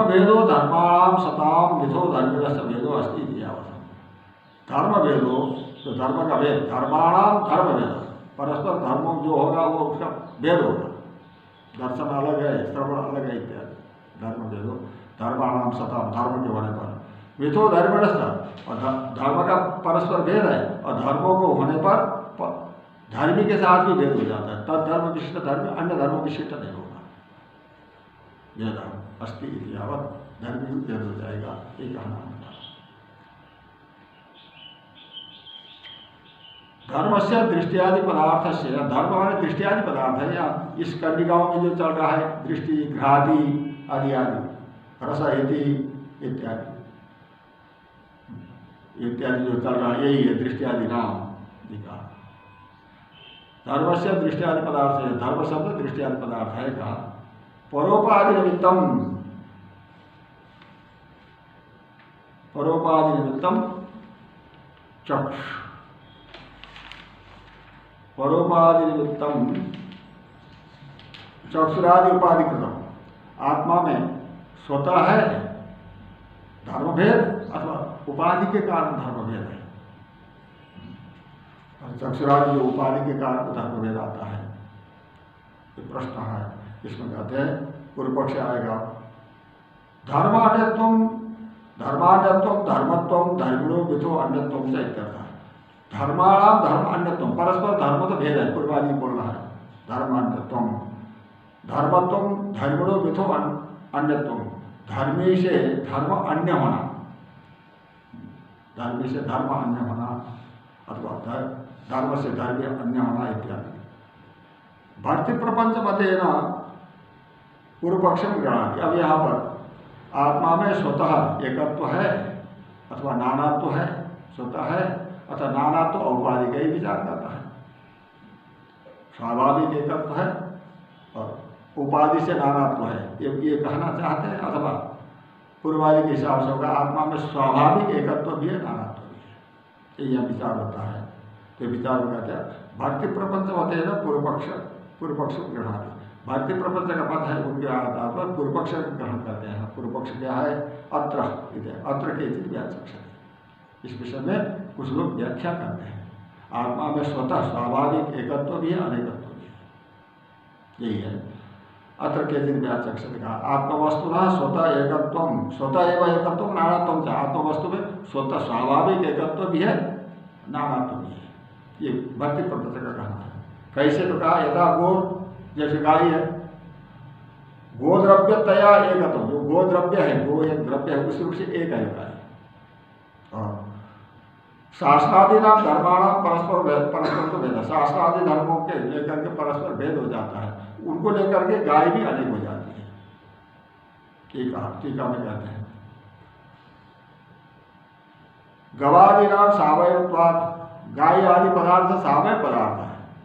भेदो धर्माणाम सताम मिथो धर्मिणस्य भेदो अस्ति इति यावत्। धर्म भेदो तो धर्म का भेद, धर्माणाम धर्म भेद, परस्पर धर्मों जो होगा वो उसका भेद होगा। दर्शन अलग है, श्रवण अलग है इत्यादि। धर्म भेदो धर्माणाम सताम, धर्म के होने पर मिथो धर्मिणस्य, और धर्म का परस्पर भेद है और धर्मों को होने पर धर्मी के साथ भी भेद हो जाता है। तद धर्म विशिष्ट धर्म अन्य धर्म विशिष्ट नहीं होगा। भेद अस्ति इति यावत्, धर्म भी भेद हो जाएगा, ये कहना होता है। धर्म से दृष्टियादि पदार्थ से, धर्म माने दृष्टियादि पदार्थ है। या इस कंडिकाओं में जो चल रहा है दृष्टि, घ्रादि आदि आदि, रस इति इत्यादि इत्यादि जो चल रहा है यही है दृष्टियादि नाम दिखा। धर्म से दृष्टियादि पदार्थ है, धर्म शब्द दृष्टियादि पदार्थ है कहा। परोपाधि निमित्तम, परोपाधि निमित्तम चक्षु, परोपाधि निमित्तम चक्षुरादि उपाधि कृतम। आत्मा में स्वतः है धर्म भेद अथवा उपाधि के कारण धर्म भेद है। चक्षुरादि जो उपाधि के कारण धर्म भेद आता है, ये प्रश्न है। इसमें कहते हैं पूर्व पक्ष आएगा, धर्मान्यत्वम धर्मान्यत्वम धर्मत्वम धर्मिणो मिथो अन्यत्वम से इत्यर्थ। धर्माणाम धर्म अन्यत्वम, परस्पर धर्म तो भेद है, पूर्वादि बोल रहा है। धर्मान्यत्वम धर्मत्वम धर्मिणो मिथो अन्यत्वम, धर्मी से धर्म अन्य होना, धर्मी से धर्म अन्य होना अथवा धर्म से धर्म अन्य होना इत्यादि। भक्ति प्रपंच मतेन पूर्व पक्ष में गृहणाति। अब यहाँ पर आत्मा में स्वतः एकत्व है अथवा नानात्व है, स्वतः है अथवा नानात्व औपाधिक ही विचार करता है। स्वाभाविक एकत्व है और उपाधि से नानात्व है, ये ये कहना चाहते हैं। अथवा पूर्वादि के हिसाब से होगा आत्मा में स्वाभाविक एकत्व भी है, नानात्व भी है, ये विचार होता है। तो विचार में कहते हैं भक्ति प्रपंच होते हैं ना, पूर्व पक्ष पूर्व पक्ष ग्रहण, भक्ति प्रपंच का पद है उनके आधार पर पूर्व पक्ष ग्रहण करते हैं। पूर्व पक्ष क्या है, अत्र अत्र के व्याचक्षते। इस विषय में कुछ लोग व्याख्या करते हैं आत्मा में स्वतः स्वाभाविक एकत्व भी है, अनेकत्व भी है, यही है। अत्र के दिन व्याचक्षते का आत्मवस्तु न स्वतः एकत्व, स्वतः एवं एकत्व नानात्व से, आत्मवस्तु में स्वतः स्वाभाविक एकत्व भी है, नानात्व भी है। ये भक्ति प्रपंच का कहना है। कैसे तो कहा, यथा गो जैसे गाय है, गोद्रव्य तया एकत्व, जो गोद्रव्य है, गो एक द्रव्य है, उस रूप से एक है गाय। और शास्त्रादि नाम धर्माणाम परस्पर भेद, परस्पर तो भेद, शास्त्रादि धर्मों के लेकर के परस्पर भेद हो जाता है, उनको लेकर के गाय भी अनेक हो जाती है। टीका टीका में कहते हैं गवादि नाम सावयवत्वात्, गाय आदि पदार्थ सावय पदार्थ है।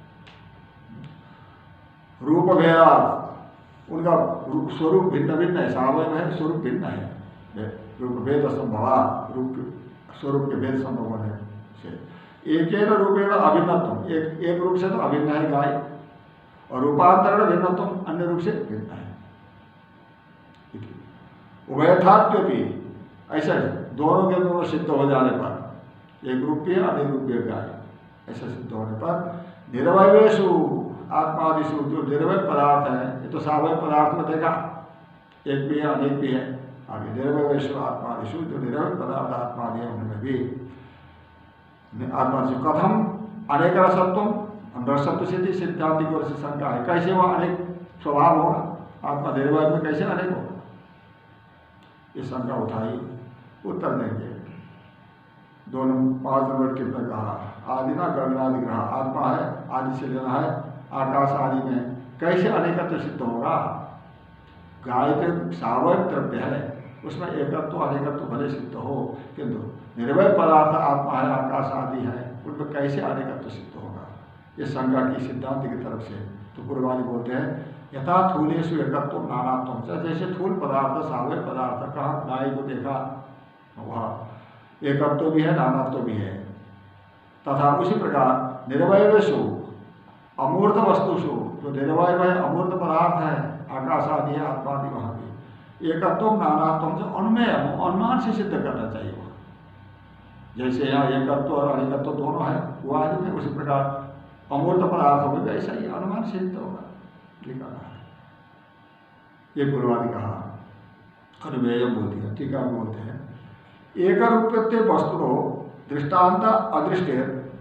रूप भेदात्, उनका स्वरूप भिन्न भिन्न है, सावय है स्वरूप भिन्न है। रूप भेद संभवा, रूप स्वरूप के भेद संभव होने से एक रूपेण अभिन्नत्व, एक एक रूप से तो अभिन्न है गाय, और रूपांतरण भिन्नत्व अन्य रूप से भिन्न है। उभयथात्व भी ऐसा दोनों के दोनों सिद्ध हो जाने पर, एक रूपीय अनेक रूपीय गाय ऐसा सिद्ध होने पर, निर्वयवेशु आत्मादिशु, जो निर्वय पदार्थ है, ये तो सावय पदार्थ में देखा एक भी है अनेक भी है। आगे निर्वयवेशु आत्मादिशु, जो निर्वय पदार्थ आत्मादि है उनमें भी आत्मा से कथम अनेक रसत्व, रसत्व सिद्धि सिद्धांति को से शंका है, कैसे वह अनेक स्वभाव होगा, आत्मा निर्वय में कैसे अनेक होगा, ये शंका उठाई। उत्तर देंगे दोनों पांच नंबर के अंदर कहा आदि ना गगनादि ग्रह, आत्मा है आदि से लेना है, आकाश आदि में कैसे अनेकत्व सिद्ध होगा। गाय तो सावय द्रव्य है, उसमें एकत्व अनेकत्व भले सिद्ध हो, किंतु निर्वय पदार्थ आत्मा है आकाश आदि है, उनमें कैसे अनेकत्व सिद्ध होगा, ये शंका की सिद्धांत की तरफ से। तो पूर्वादि बोलते हैं यथा थूलेशु एकत्व नानात्व, जैसे थूल पदार्थ सावय पदार्थ, कहा गाय को देखा वह एकत्व भी है नानात्व भी है, तथा उसी प्रकार निर्वयवेशु अमूर्त वस्तुषु, जो निर्वय है अमूर्त पदार्थ है, आकाश आदि है आत्मादि वहाँ भी, एकत्व नानात्व से अनुमेय अनुमान से सिद्ध करना चाहिए वो। जैसे यहाँ एकत्व और अनेकत्व दोनों है वो आदि में, उसी प्रकार अमूर्त पदार्थ होगा ऐसा ही अनुमान से सिद्ध होगा, ये कहना है। ये पूर्वादि कहा अनुमेय बोल दिया। टीका बोलते हैं एक रूपत्य वस्तु दृष्टांत अदृष्टे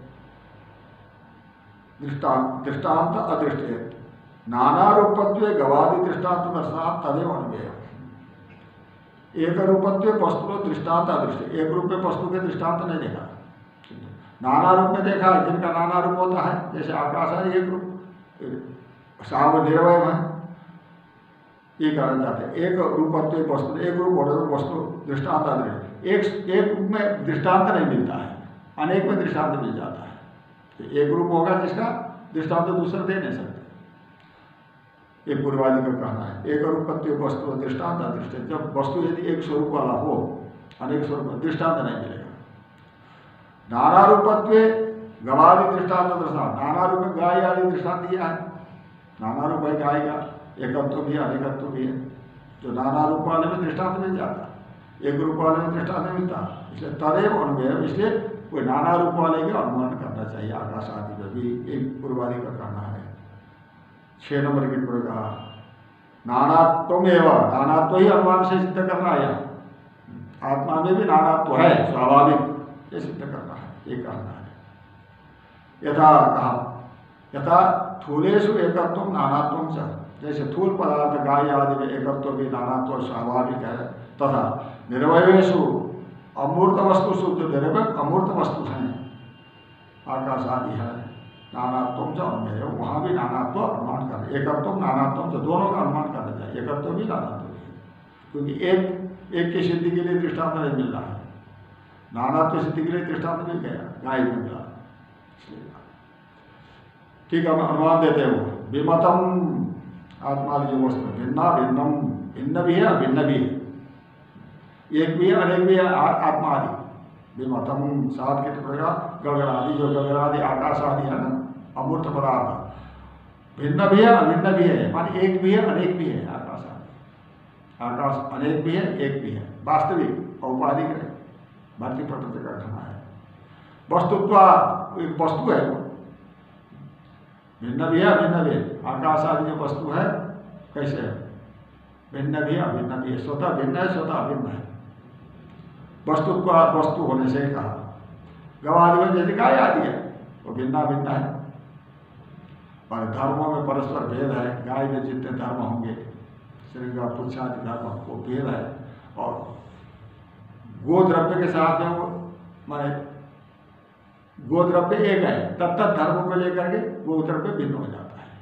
दृष्टांत दृष्टांत अदृष्टे नाना रूपत्व गवादि दृष्टांत दर्शनात् तदेव अनुमेय। एक रूपत्व वस्तु दृष्टांत अदृष्टे, एक रूप में वस्तु के दृष्टांत नहीं देखा, नाना रूप में देखा है, जिनका नाना रूप होता है, जैसे आकाश है एक रूप साव निर्वय है, ये कहना चाहते हैं। एक रूपत्व वस्तु, एक रूप होने पर वस्तु दृष्टांत अदृष्ट, एक एक रूप में दृष्टांत नहीं मिलता है, अनेक में दृष्टांत मिल जाता है। तो एक रूप होगा जिसका दृष्टांत दूसरा दे नहीं सकते, ये पूर्वादि का कहना है। एक रूपत्व वस्तु दृष्टांत अदृष्ट, जब वस्तु यदि एक स्वरूप वाला हो, अनेक स्वरूप दृष्टांत नहीं मिलेगा। नाना रूपत्व गवादि दृष्टांत दृष्टांत, नाना रूप में गाय आदि दृष्टांत दिया है, नाना रूप है गाय का, एकत्व भी है अनेकत्व भी है, तो नाना रूप वाले में दृष्टांत मिल जाता, एक रूप वाले में दृष्टांत नहीं मिलता, इसलिए तदेव अनुमेय, इसलिए कोई नाना रूप वाले का अनुमान करना चाहिए आकाश आदि में भी, एक पूर्वादि का कहना है। छह नंबर की पूर्व कहा नानात्व एवं, नानात्व ही अनुमान से सिद्ध करना है, आत्मा में भी नानात्व है स्वाभाविक, ये सिद्ध करना है, ये कहना है। यथा कहा यथा थूलेषु एकत्व नानात्व च, जैसे थूल पदार्थ गाय आदि में एकत्व भी नानात्व स्वाभाविक है, तथा निर्वयेषु अमूर्त वस्तुषु, जो निर्वय अमूर्त वस्तु हैं आकाश आदि है, नानात्व च अनुमेय, वहाँ भी नानात्व अनुमान कर, एकत्व नानात्व से दोनों का अनुमान करना चाहिए, एकत्व भी नानात्व भी, क्योंकि एक एक की सिद्धि के लिए दृष्टांत नहीं मिल रहा है, नानात्व सिद्धि के लिए दृष्टांत मिल गया, गाय में मिला, ठीक है। अनुमान देते हैं वो विमतम आत्मा जो वस्तु भिन्ना भिन्नम, भिन्न भी है अभिन्न भी है, एक भी है अनेक भी है आत्मा आदि। विमतम सात के टुकड़ेगा गगन आदि, जो गगन आदि आकाश आदि है ना अमूर्त पदार्थ, भिन्न भी है अभिन्न भी है, माने एक भी है अनेक भी है आकाश आदि, आकाश अनेक भी है एक भी है, वास्तविक औपाधिक है, भारतीय प्रकृति का कहना है। वस्तुत्व एक वस्तु है, भिन्न भी है अभिन्न भी है, आकाश आदि जो वस्तु है कैसे है, भिन्न भी है अभिन्न भी है, स्वतः भिन्न है स्वतः अभिन्न है, वस्तुत्व वस्तु होने से कहा। गवादि में जैसे गाय आदि है वो भिन्ना भिन्न है, और धर्मों में परस्पर भेद है, गाय में जितने धर्म होंगे श्रृंग पुच्छ आदि धर्म वो भेद है, और गोद्रव्य के साथ में वो माने गोद्रव्य एक है, तब तक धर्मों को लेकर के गोद्रव्य भिन्न हो जाता है।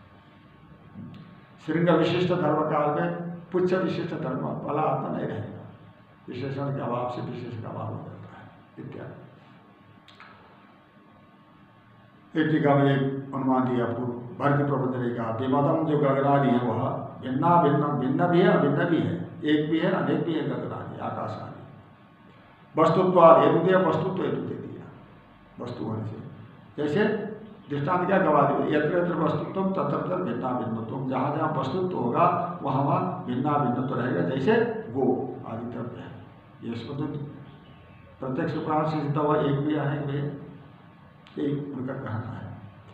श्रृंग विशिष्ट धर्म काल में पुच्छ विशिष्ट धर्म वाला आत्मा नहीं रहेगा, विशेषण के अभाव से विशेष का अभाव हो जाता है इत्यादि। एक टीका में एक अनुमान दिया भारतीय प्रबंध ने कहा विमतम जो गगनादि है वह भिन्ना भिन्न, भिन्न भी है अभिन्न भी है, एक भी है अनेक भी है गगनादि आकाश आदि। वस्तुत्व हेतु दिया, वस्तुत्व हेतु दे दिया, वस्तु होने से, जैसे दृष्टांत क्या गवा दिया, यत्र यत्र वस्तुत्व तत्र तत्र भिन्ना भिन्नत्व, जहाँ जहाँ वस्तुत्व होगा वहाँ वहाँ भिन्ना भिन्नत्व रहेगा, जैसे गो आदि द्रव्य है, ये स्वतंत्र प्रत्यक्ष प्राण से सिद्ध हुआ एक भी अनेक भी, एक उनका कहना है।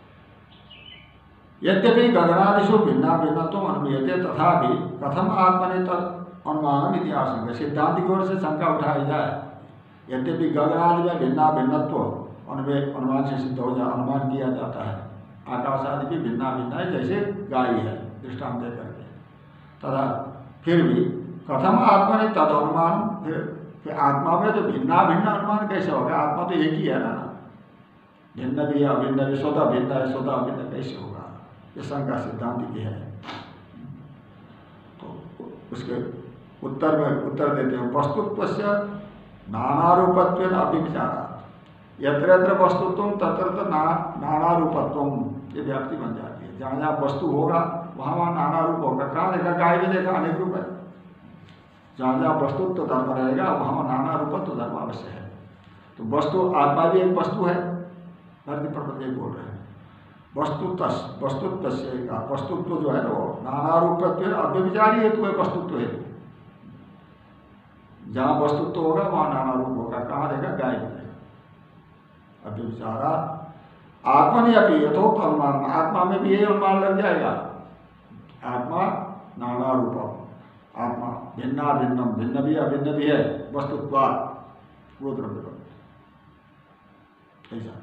यद्यपि गगनादिषु भिन्ना भिन्नत्व अनुमीयते तथापि कथम आत्मने तद अनुमान इतिहास, सिद्धांत की ओर से शंका उठाई जाए, यद्यपि गगनादि में भिन्ना भिन्नत्व अनुमान से सिद्ध हो जा अनुमान किया जाता है, आकाश आदि भी भिन्ना भिन्न है जैसे गाय है दृष्टांत दे करके, तथा फिर भी कथम आत्मा ने तद अनुमान, फिर आत्मा में तो भिन्ना भिन्न अनुमान कैसे होगा, आत्मा तो एक ही है ना, भिन्न भी है अभिन्न भी, स्वतः भिन्न है स्वतः अभिन्न कैसे होगा, ये शंका सिद्धांत की है। तो उसके उत्तर में उत्तर देते हैं वस्तुत्व से नानारूपत्व अभिविचारा, यत्र यत्र वस्तुत्व तत्र तत्र ना नाना रूपत्व, ये व्याप्ति बन जाती है, जहाँ जहाँ वस्तु होगा वहाँ वहाँ नाना रूप होगा। कहाँ देखा, गाय में देखा अनेक रूप है, जहाँ जहाँ वस्तुत्व धर्म रहेगा वहाँ नाना रूपत्व धर्म अवश्य है। तो वस्तु आत्मा भी एक वस्तु है, भारतीय प्रपंच बोल रहे हैं वस्तुत्व वस्तुत्व से का वस्तुत्व जो है ना वो नाना रूपत्व अव्यभिचारी हेतु है, वस्तुत्व हेतु जहाँ वस्तुत्व तो होगा वहाँ नाना रूप होगा। कहाँ रहेगा? गाय में रहेगा। अब विचारा आत्मा नहीं अभी यथोक्त अनुमान, आत्मा में भी यही अनुमान लग जाएगा। आत्मा नाना रूपम, आत्मा भिन्ना भिन्नम, भिन्न भी अभिन्न भी है, वस्तुत्वात् वो द्रव्य ऐसा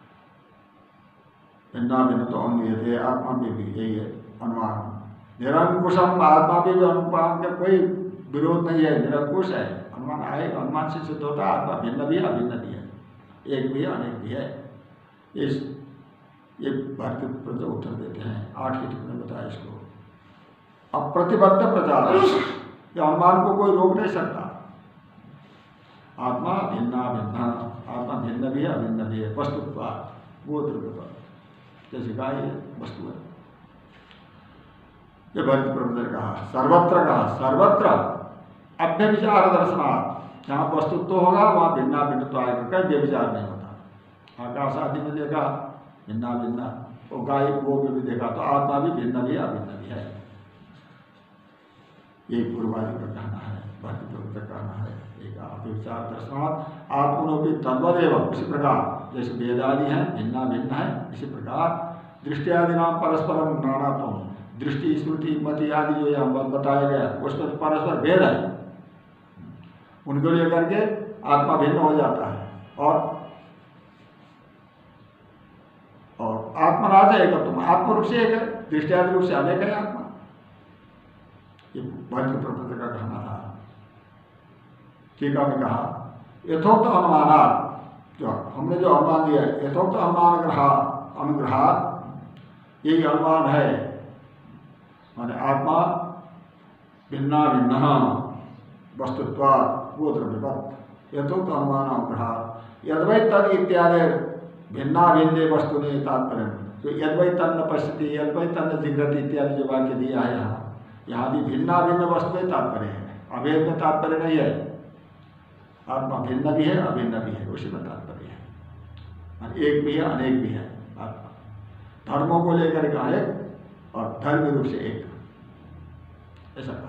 भिन्ना भिन्न तो अन्य आत्मा में भी यही है अनुमान। निरंकुशम, आत्मा भी अनुमान का कोई विरोध नहीं है, निरंकुश है, अनुमान आए, अनुमान से सिद्ध होता है आत्मा भिन्न भी अभिन्न भी है, एक भी अनेक भी है। इस ये भारतीय प्रजा उत्तर देते हैं, आठ की टिप्पणी बताया इसको। अप्रतिबद्ध प्रचार, ये अनुमान को कोई रोक नहीं सकता। आत्मा भिन्ना भिन्न, आत्मा भिन्न भी है अभिन्न भी है, वस्तुत्वा वो द्रव्य पर, जैसे गाय है वस्तु है। ये भारतीय प्रबंध ने कहा, सर्वत्र कहा, सर्वत्र अभ्यविचार दर्शनार्थ, जहाँ वस्तुत्व तो होगा वहाँ भिन्ना भिन्न तो आएगा, कहीं व्यविचार नहीं होता। आकाश आदि में देखा भिन्ना भिन्न, वो गाय वो में भी देखा, तो आत्मा भी भिन्न भी अभिन्न भी है। ये पूर्वादि का कहना है, भारतीय प्रबंध का कहना है। एक अभ्यविचार दर्शनार्थ आत्मनोपि तद्वदेव, उसी प्रकार जैसे वेदादि हैं भिन्ना भिन्न है, इसी प्रकार दृष्टियादि नाम परस्परम नानात्वम, दृष्टि स्मृति मति आदि जो यहाँ बताया गया उसमें परस्पर भेद है, उनको लेकर के आत्मा भिन्न हो जाता है। और और आत्मराज एक तुम आत्म रूप से एक है, दृष्टियादि रूप से अनेक है आत्मा। ये भारतीय प्रबंध का कहना था। टीका में कहा यथोक्त अनुमानात्, जो हमने जो अनुमान दिया यथोक्त अनुमान ग्रह अनुग्रहात्, यही अनुमान है, माने आत्मा भिन्ना भिन्न वस्तुत्वात् वो द्रव्यवत्, यथोक्त अनुमान अनुग्रहात् यद्वै तद इत्यादि भिन्ना भिन्ने वस्तु ने तात्पर्य, तो यद्वै तन्न पश्यति यद्वै तन्न जिघ्रति इत्यादि जो वाक्य दिया है यहाँ, यहाँ भी भिन्ना भिन्न वस्तु में तात्पर्य है, अभेद में तात्पर्य नहीं है। आत्मा भिन्न भी है अभिन्न भी है, उसी में तात्पर्य है। एक भी है अनेक भी है आत्मा, धर्मों को लेकर के अनेक और धर्म रूप से एक, ऐसा कहा।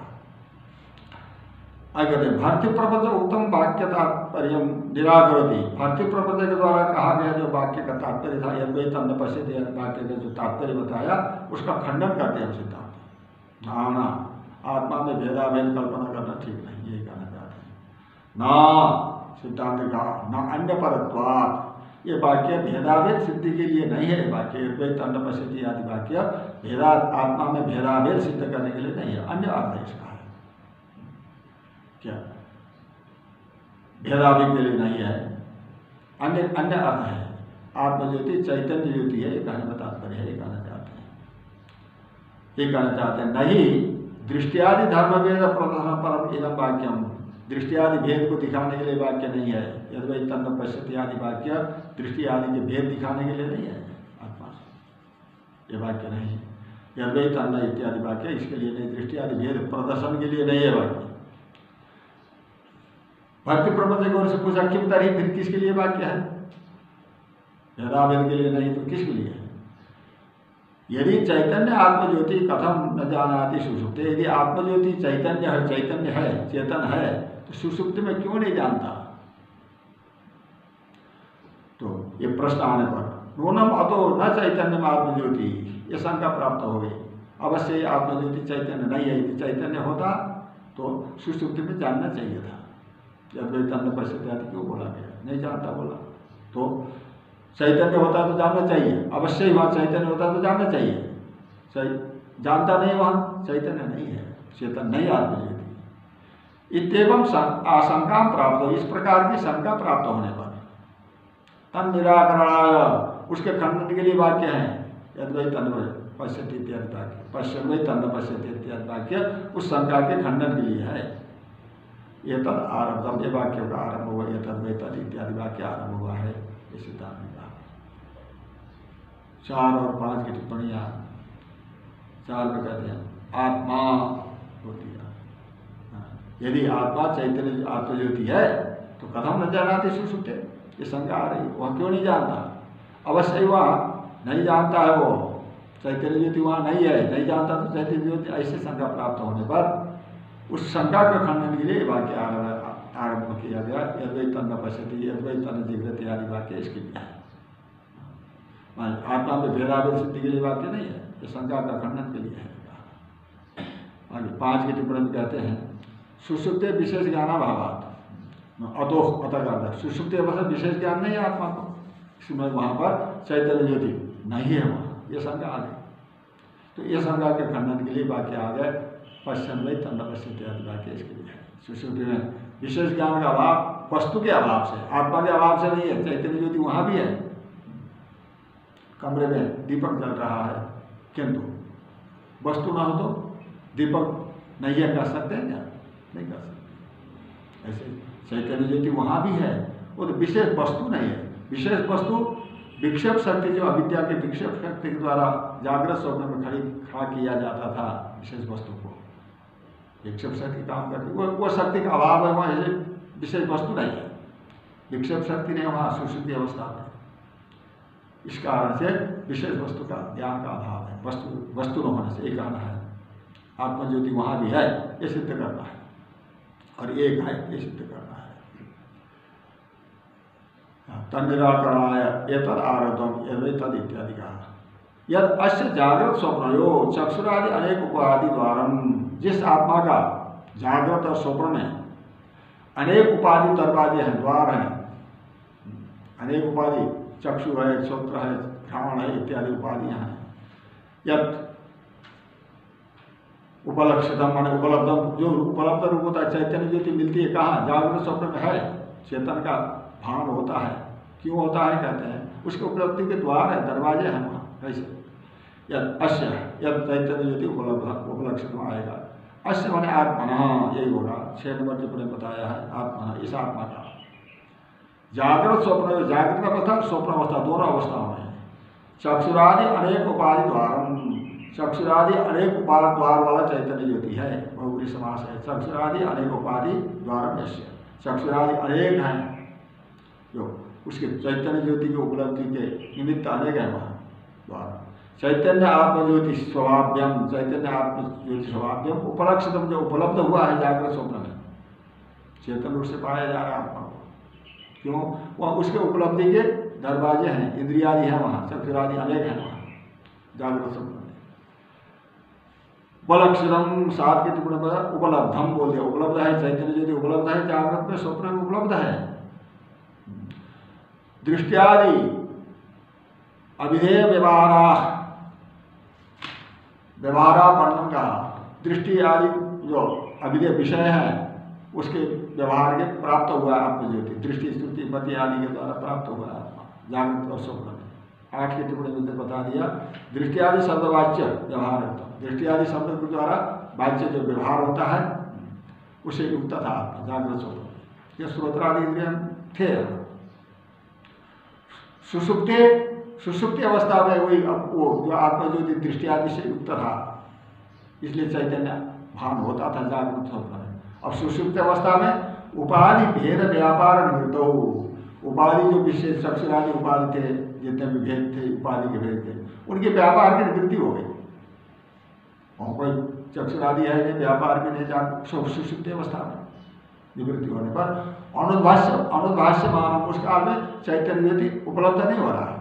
आगे कहते भारतीय प्रपंच उत्तम वाक्य तात्पर्य निराकरति, भारतीय प्रपंच के द्वारा कहा गया जो वाक्य का तात्पर्य था यद्वै तन्न पश्यति वाक्य का जो तात्पर्य बताया उसका खंडन करते हैं सिद्धांत। ना ना, आत्मा में भेदाभेद कल्पना करना ठीक नहीं, यही कहना चाहते हैं। ना सिद्धांत कहा न अन्य परत्वात्, ये वाक्य भेदाभेद सिद्धि के लिए नहीं है। वाक्य यद्वै तन्न पश्यति आदि वाक्य भेदा आत्मा में भेदाभेद सिद्ध करने के लिए नहीं है, अन्य अर्थ है इसका है। क्या भेदाभेद के लिए नहीं है, अन्य अन्य अर्थ है। आत्मज्योति चैतन्य ज्योति है, ये कहने में तात्पर्य है, ये कहना चाहते हैं। ये कहना चाहते हैं नहीं दृष्टियादि धर्म भेद प्रदर्शन परम इदम वाक्यम, दृष्टियादि भेद को दिखाने के लिए वाक्य नहीं है। यद्वै तन्न पश्यति आदि वाक्य दृष्टि आदि के भेद दिखाने के लिए नहीं है आत्मा, ये वाक्य नहीं है। यद्वै तन्न इत्यादि वाक्य इसके लिए नहीं, दृष्टि आदि भेद प्रदर्शन के लिए नहीं है वाक्य। भक्ति प्रबंध गौर से पूछा किम तरी, फिर किसके लिए वाक्य है? भेदाभेद के लिए नहीं तो किसके लिए है? यदि चैतन्य आत्मज्योति कथम न जानाति सुषुप्त, यदि आत्मज्योति चैतन्य है, चैतन्य है, चेतन है, तो सुषुप्त में क्यों नहीं जानता? तो ये प्रश्न आने पर नूनम अतो न चैतन्य में आत्मज्योति, ये शंका प्राप्त हो गई। अवश्य आत्मज्योति चैतन्य नहीं है, यदि चैतन्य होता तो सुषुप्त में जानना चाहिए था। यद्वै तन्न पश्यति आदि क्यों बोला गया? नहीं जानता बोला, तो चैतन्य होता तो जानना चाहिए, अवश्य ही वहाँ चैतन्य होता तो जानना चाहिए। जानता नहीं, वहाँ चैतन्य नहीं है, चेतन नहीं आत्मज्योति। इत्येवं आशंका प्राप्त हो, इस प्रकार की शंका प्राप्त होने पर तन निराकरणाय, उसके खंडन के लिए वाक्य हैं। यद्वै तन्न पश्यति इत्यादि वाक्य, पश्यन्वै तन्न पश्यति इत्यादि वाक्य उस शंका के खंडन के लिए है। ये तद आरब्धम, ये वाक्य का आरंभ हुआ, ये तद तद इत्यादि वाक्य आरंभ हुआ है, ये सिद्धांत ने कहा। चार और पांच की टिप्पणियां, चार में कहते हैं आत्मा होती है, यदि आत्मा चैतन्य आत्मज्योति है तो कथम न जानाति सुषुप्ते, ये शंका आ रही, वह क्यों नहीं जानता? अवश्य वह नहीं जानता है, वो चैतन्य ज्योति वहाँ नहीं है, नहीं जानता तो चैतन्य ज्योति, ऐसे शंका प्राप्त होने पर उस शंका के खंडन के लिए वाक्य आरंभ किया गया। यद्वै तन्न पश्यति यद्वै तन्न जिघ्रति आदि वाक्य इसके लिए है। आत्मा में भेदाभेद सिद्धि के लिए वाक्य नहीं है, ये शंका का खंडन के लिए है। आगे पांच की टिप्पणी में कहते हैं सुषुप्ते विशेष ज्ञानाभावात अतो अतः सुषुप्ति अवस्था विशेष ज्ञान नहीं है आत्मा को, इसमें वहां पर चैतन्य ज्योति नहीं है, वहां ये शंका आ गई। तो ये शंका के खंडन के लिए वाक्य आ गए पश्चिम वही तन्न पश्चिम आदि वाक्य इसके लिए है। सुषुप्ति में विशेष ज्ञान का अभाव वस्तु के अभाव से, आत्मा के अभाव से नहीं है। चैतन्य ज्योति वहां भी है, कमरे में दीपक जल रहा है, किंतु वस्तु ना हो तो दीपक नहीं है, कर सकते हैं क्या? नहीं कर सकते। ऐसे चैतन्य ज्योति वहां भी है, वो तो विशेष वस्तु नहीं है। विशेष वस्तु विक्षेप शक्ति, जो अविद्या के विक्षेप शक्ति के द्वारा जागृत स्वप्न में खड़ी खड़ा किया जाता था, विशेष वस्तु को विक्षेप शक्ति काम करती, वो वो शक्ति का अभाव है वहां, विशेष वस्तु नहीं है। विक्षेप शक्ति नहीं वहां सुषुप्ति अवस्था में, इस कारण से विशेष वस्तु का ज्ञान का अभाव है। वस्तु वस्तु न होने से एक आना है। आत्मज्योति वहां भी है, ये सिद्ध करना है, और एक है ये सिद्ध करना है। तन्निराकरणाय एतद् आरब्धम् एवं तद इत्यादि कहा। यद अस्य जागृत स्वप्नयो चक्षुरादि अनेक उपाधि द्वारम, जिस आत्मा का जागृत और स्वप्न में अनेक उपाधि दरवाजे हैं, द्वार हैं, अनेक उपाधि, चक्षु है, श्रोत्र है, घ्राण है इत्यादि उपाधियां हैं। यद उपलक्षितम माने उपलब्धम, जो उपलब्ध रूप होता है चैतन्य ज्योति मिलती है कहाँ? जागृत स्वप्न में है, चेतन का भान होता है। क्यों होता है कहते हैं उसके उपलब्धि के द्वार है, दरवाजे हैं वहाँ। कैसे? यद अश्य यद चैतन्य ज्योति उपलब्ध उपलक्षित आएगा। अश्य माने आत्मना, यही होगा। छह नंबर टिप्पणी बताया है आत्मना, इस आत्मा का जागृत स्वप्न, जागृत अवस्था स्वप्न अवस्था दोनों अवस्थाओं में चक्षुरादि अनेक उपाधि द्वारम, चक्षुरादि अनेक उपाधि द्वार वाला चैतन्य ज्योति है, बहुब्रीहि समास है। चक्षुरादि अनेक उपाधि द्वारम यस्य, चक्षुरादि अनेक हैं, जो उसके चैतन्य ज्योति की उपलब्धि के निमित्त अनेक है वहाँ द्वारा। चैतन्य आत्मज्योति स्वभाव्यम, चैतन्य आत्मज्योति स्वभाव्यम उपलक्षितम, जो उपलब्ध हुआ है जागृत स्वप्न में, चेतन रूप से पाया जा रहा है आत्मा को। क्यों? वह उसके उपलब्धि के दरवाजे हैं, इंद्रियादि हैं वहाँ, चक्षुरादि अनेक हैं वहाँ जागृत स्वप्न में। उपलक्षितम सात के टिप्पणी में उपलब्धम बोल दिया, उपलब्ध है चैतन्य ज्योति, उपलब्ध है जागृत में, स्वप्न में उपलब्ध है। दृष्टियादि अभिधेय व्यवहारा, व्यवहारा वर्णन का, दृष्टि आदि जो अभिधेय विषय है उसके व्यवहार के प्राप्त हुआ आत्मज्योति, दृष्टि श्रुति मति आदि के द्वारा प्राप्त हुआ आत्मा जागृत और स्वप्न में। आठ के टिप्पणी में बता दिया दृष्टि आदि शब्दवाच्य व्यवहार होता, दृष्टि आदि शब्द के द्वारा वाच्य जो व्यवहार होता है उसे युक्त था आत्मा जागृत स्वप्न। ये श्रोत्रादि इंद्रिय थे। सुषुप्ति सुषुप्ति अवस्था में वही वो जो आत्मज्योति दृष्टि आदि से युक्त था, इसलिए चैतन्य भान होता था जागृत स्वप्न में। अब सुषुप्त अवस्था में उपाधि भेद व्यापार निवृत्त हो, उपाधि जो विशेष चक्षुरादि उपाधि थे, जितने भी भेद थे उपाधि के भेद थे, उनके व्यापार की निवृत्ति हो गई। और कोई चक्षुरादि है नहीं, व्यापार भी नहीं, जाग सुषुप्त अवस्था में निवृत्ति होने पर अनुद्भाष्य अनुद्भाष्य मानव उस काल में चैतन्य ज्योति उपलब्ध नहीं हो रहा है,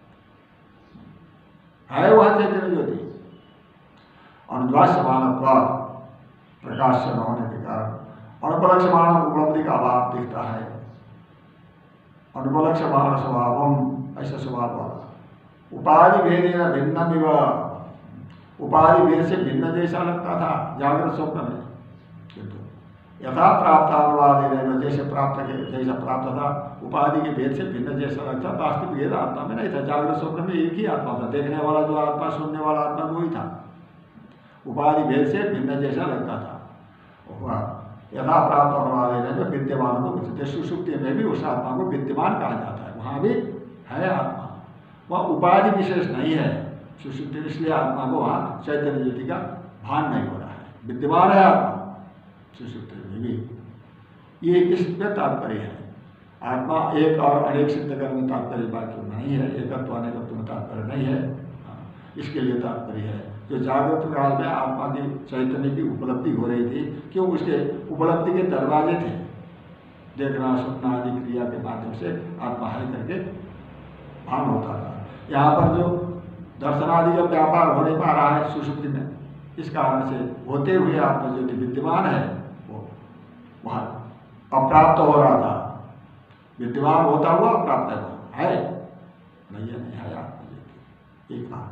है वह चैतन्य ज्योति। अनुद्भाष्य मानव प्रकाश से न होने के कारण अनुपलक्ष मानव उपलब्धि का अभाव दिखता है। अनुपलक्ष मानव स्वभावम, ऐसा स्वभाव वाला उपाधि भेदेन भिन्न विवाह, उपाधि भेद से भिन्न जैसा लगता था जागृत स्वप्न में, किंतु यथा प्राप्त अनुवाद जैसे प्राप्त के जैसा प्राप्त था उपाधि के भेद से भिन्न जैसा लगता, वास्तविक भेद आत्मा में नहीं था। जागृत स्वप्न में एक ही आत्मा था, देखने वाला जो आत्मा सुनने वाला आत्मा वही था, उपाधि भेद से भिन्न जैसा लगता था। यथा प्राप्त अनुवाद में विद्यमान को उचित, सुषुप्ति में भी उस आत्मा को विद्यमान कहा जाता है, वहाँ भी है आत्मा, वह उपाधि विशेष नहीं है सुषुप्ति, इसलिए आत्मा को वहाँ चैतन्य ज्योति का भान नहीं हो रहा है, विद्यमान है आत्मा सुषुप्ति में भी। ये इसमें तात्पर्य है। आत्मा एक और अनेक सिद्ध करने में तात्पर्य वाक्य नहीं है, एकत्व अनेकत्व में तात्पर्य नहीं है, इसके लिए तात्पर्य है जो जागृत काल में आत्मा की चैतन्य की उपलब्धि हो रही थी, क्यों? उसके उपलब्धि के दरवाजे थे, देखना सुनना आदि क्रिया के माध्यम से आत्मा है करके भान होता था। यहाँ पर जो दर्शन आदि का व्यापार हो नहीं पा रहा है सुषुप्ति में, इस कारण से होते हुए आत्मा जो विद्यमान है वो वहाँ अप्राप्त हो रहा था। विद्यमान होता हुआ अप्राप्त है, वो है नहीं है, नहीं है आत्मा ज्योति। एक कहा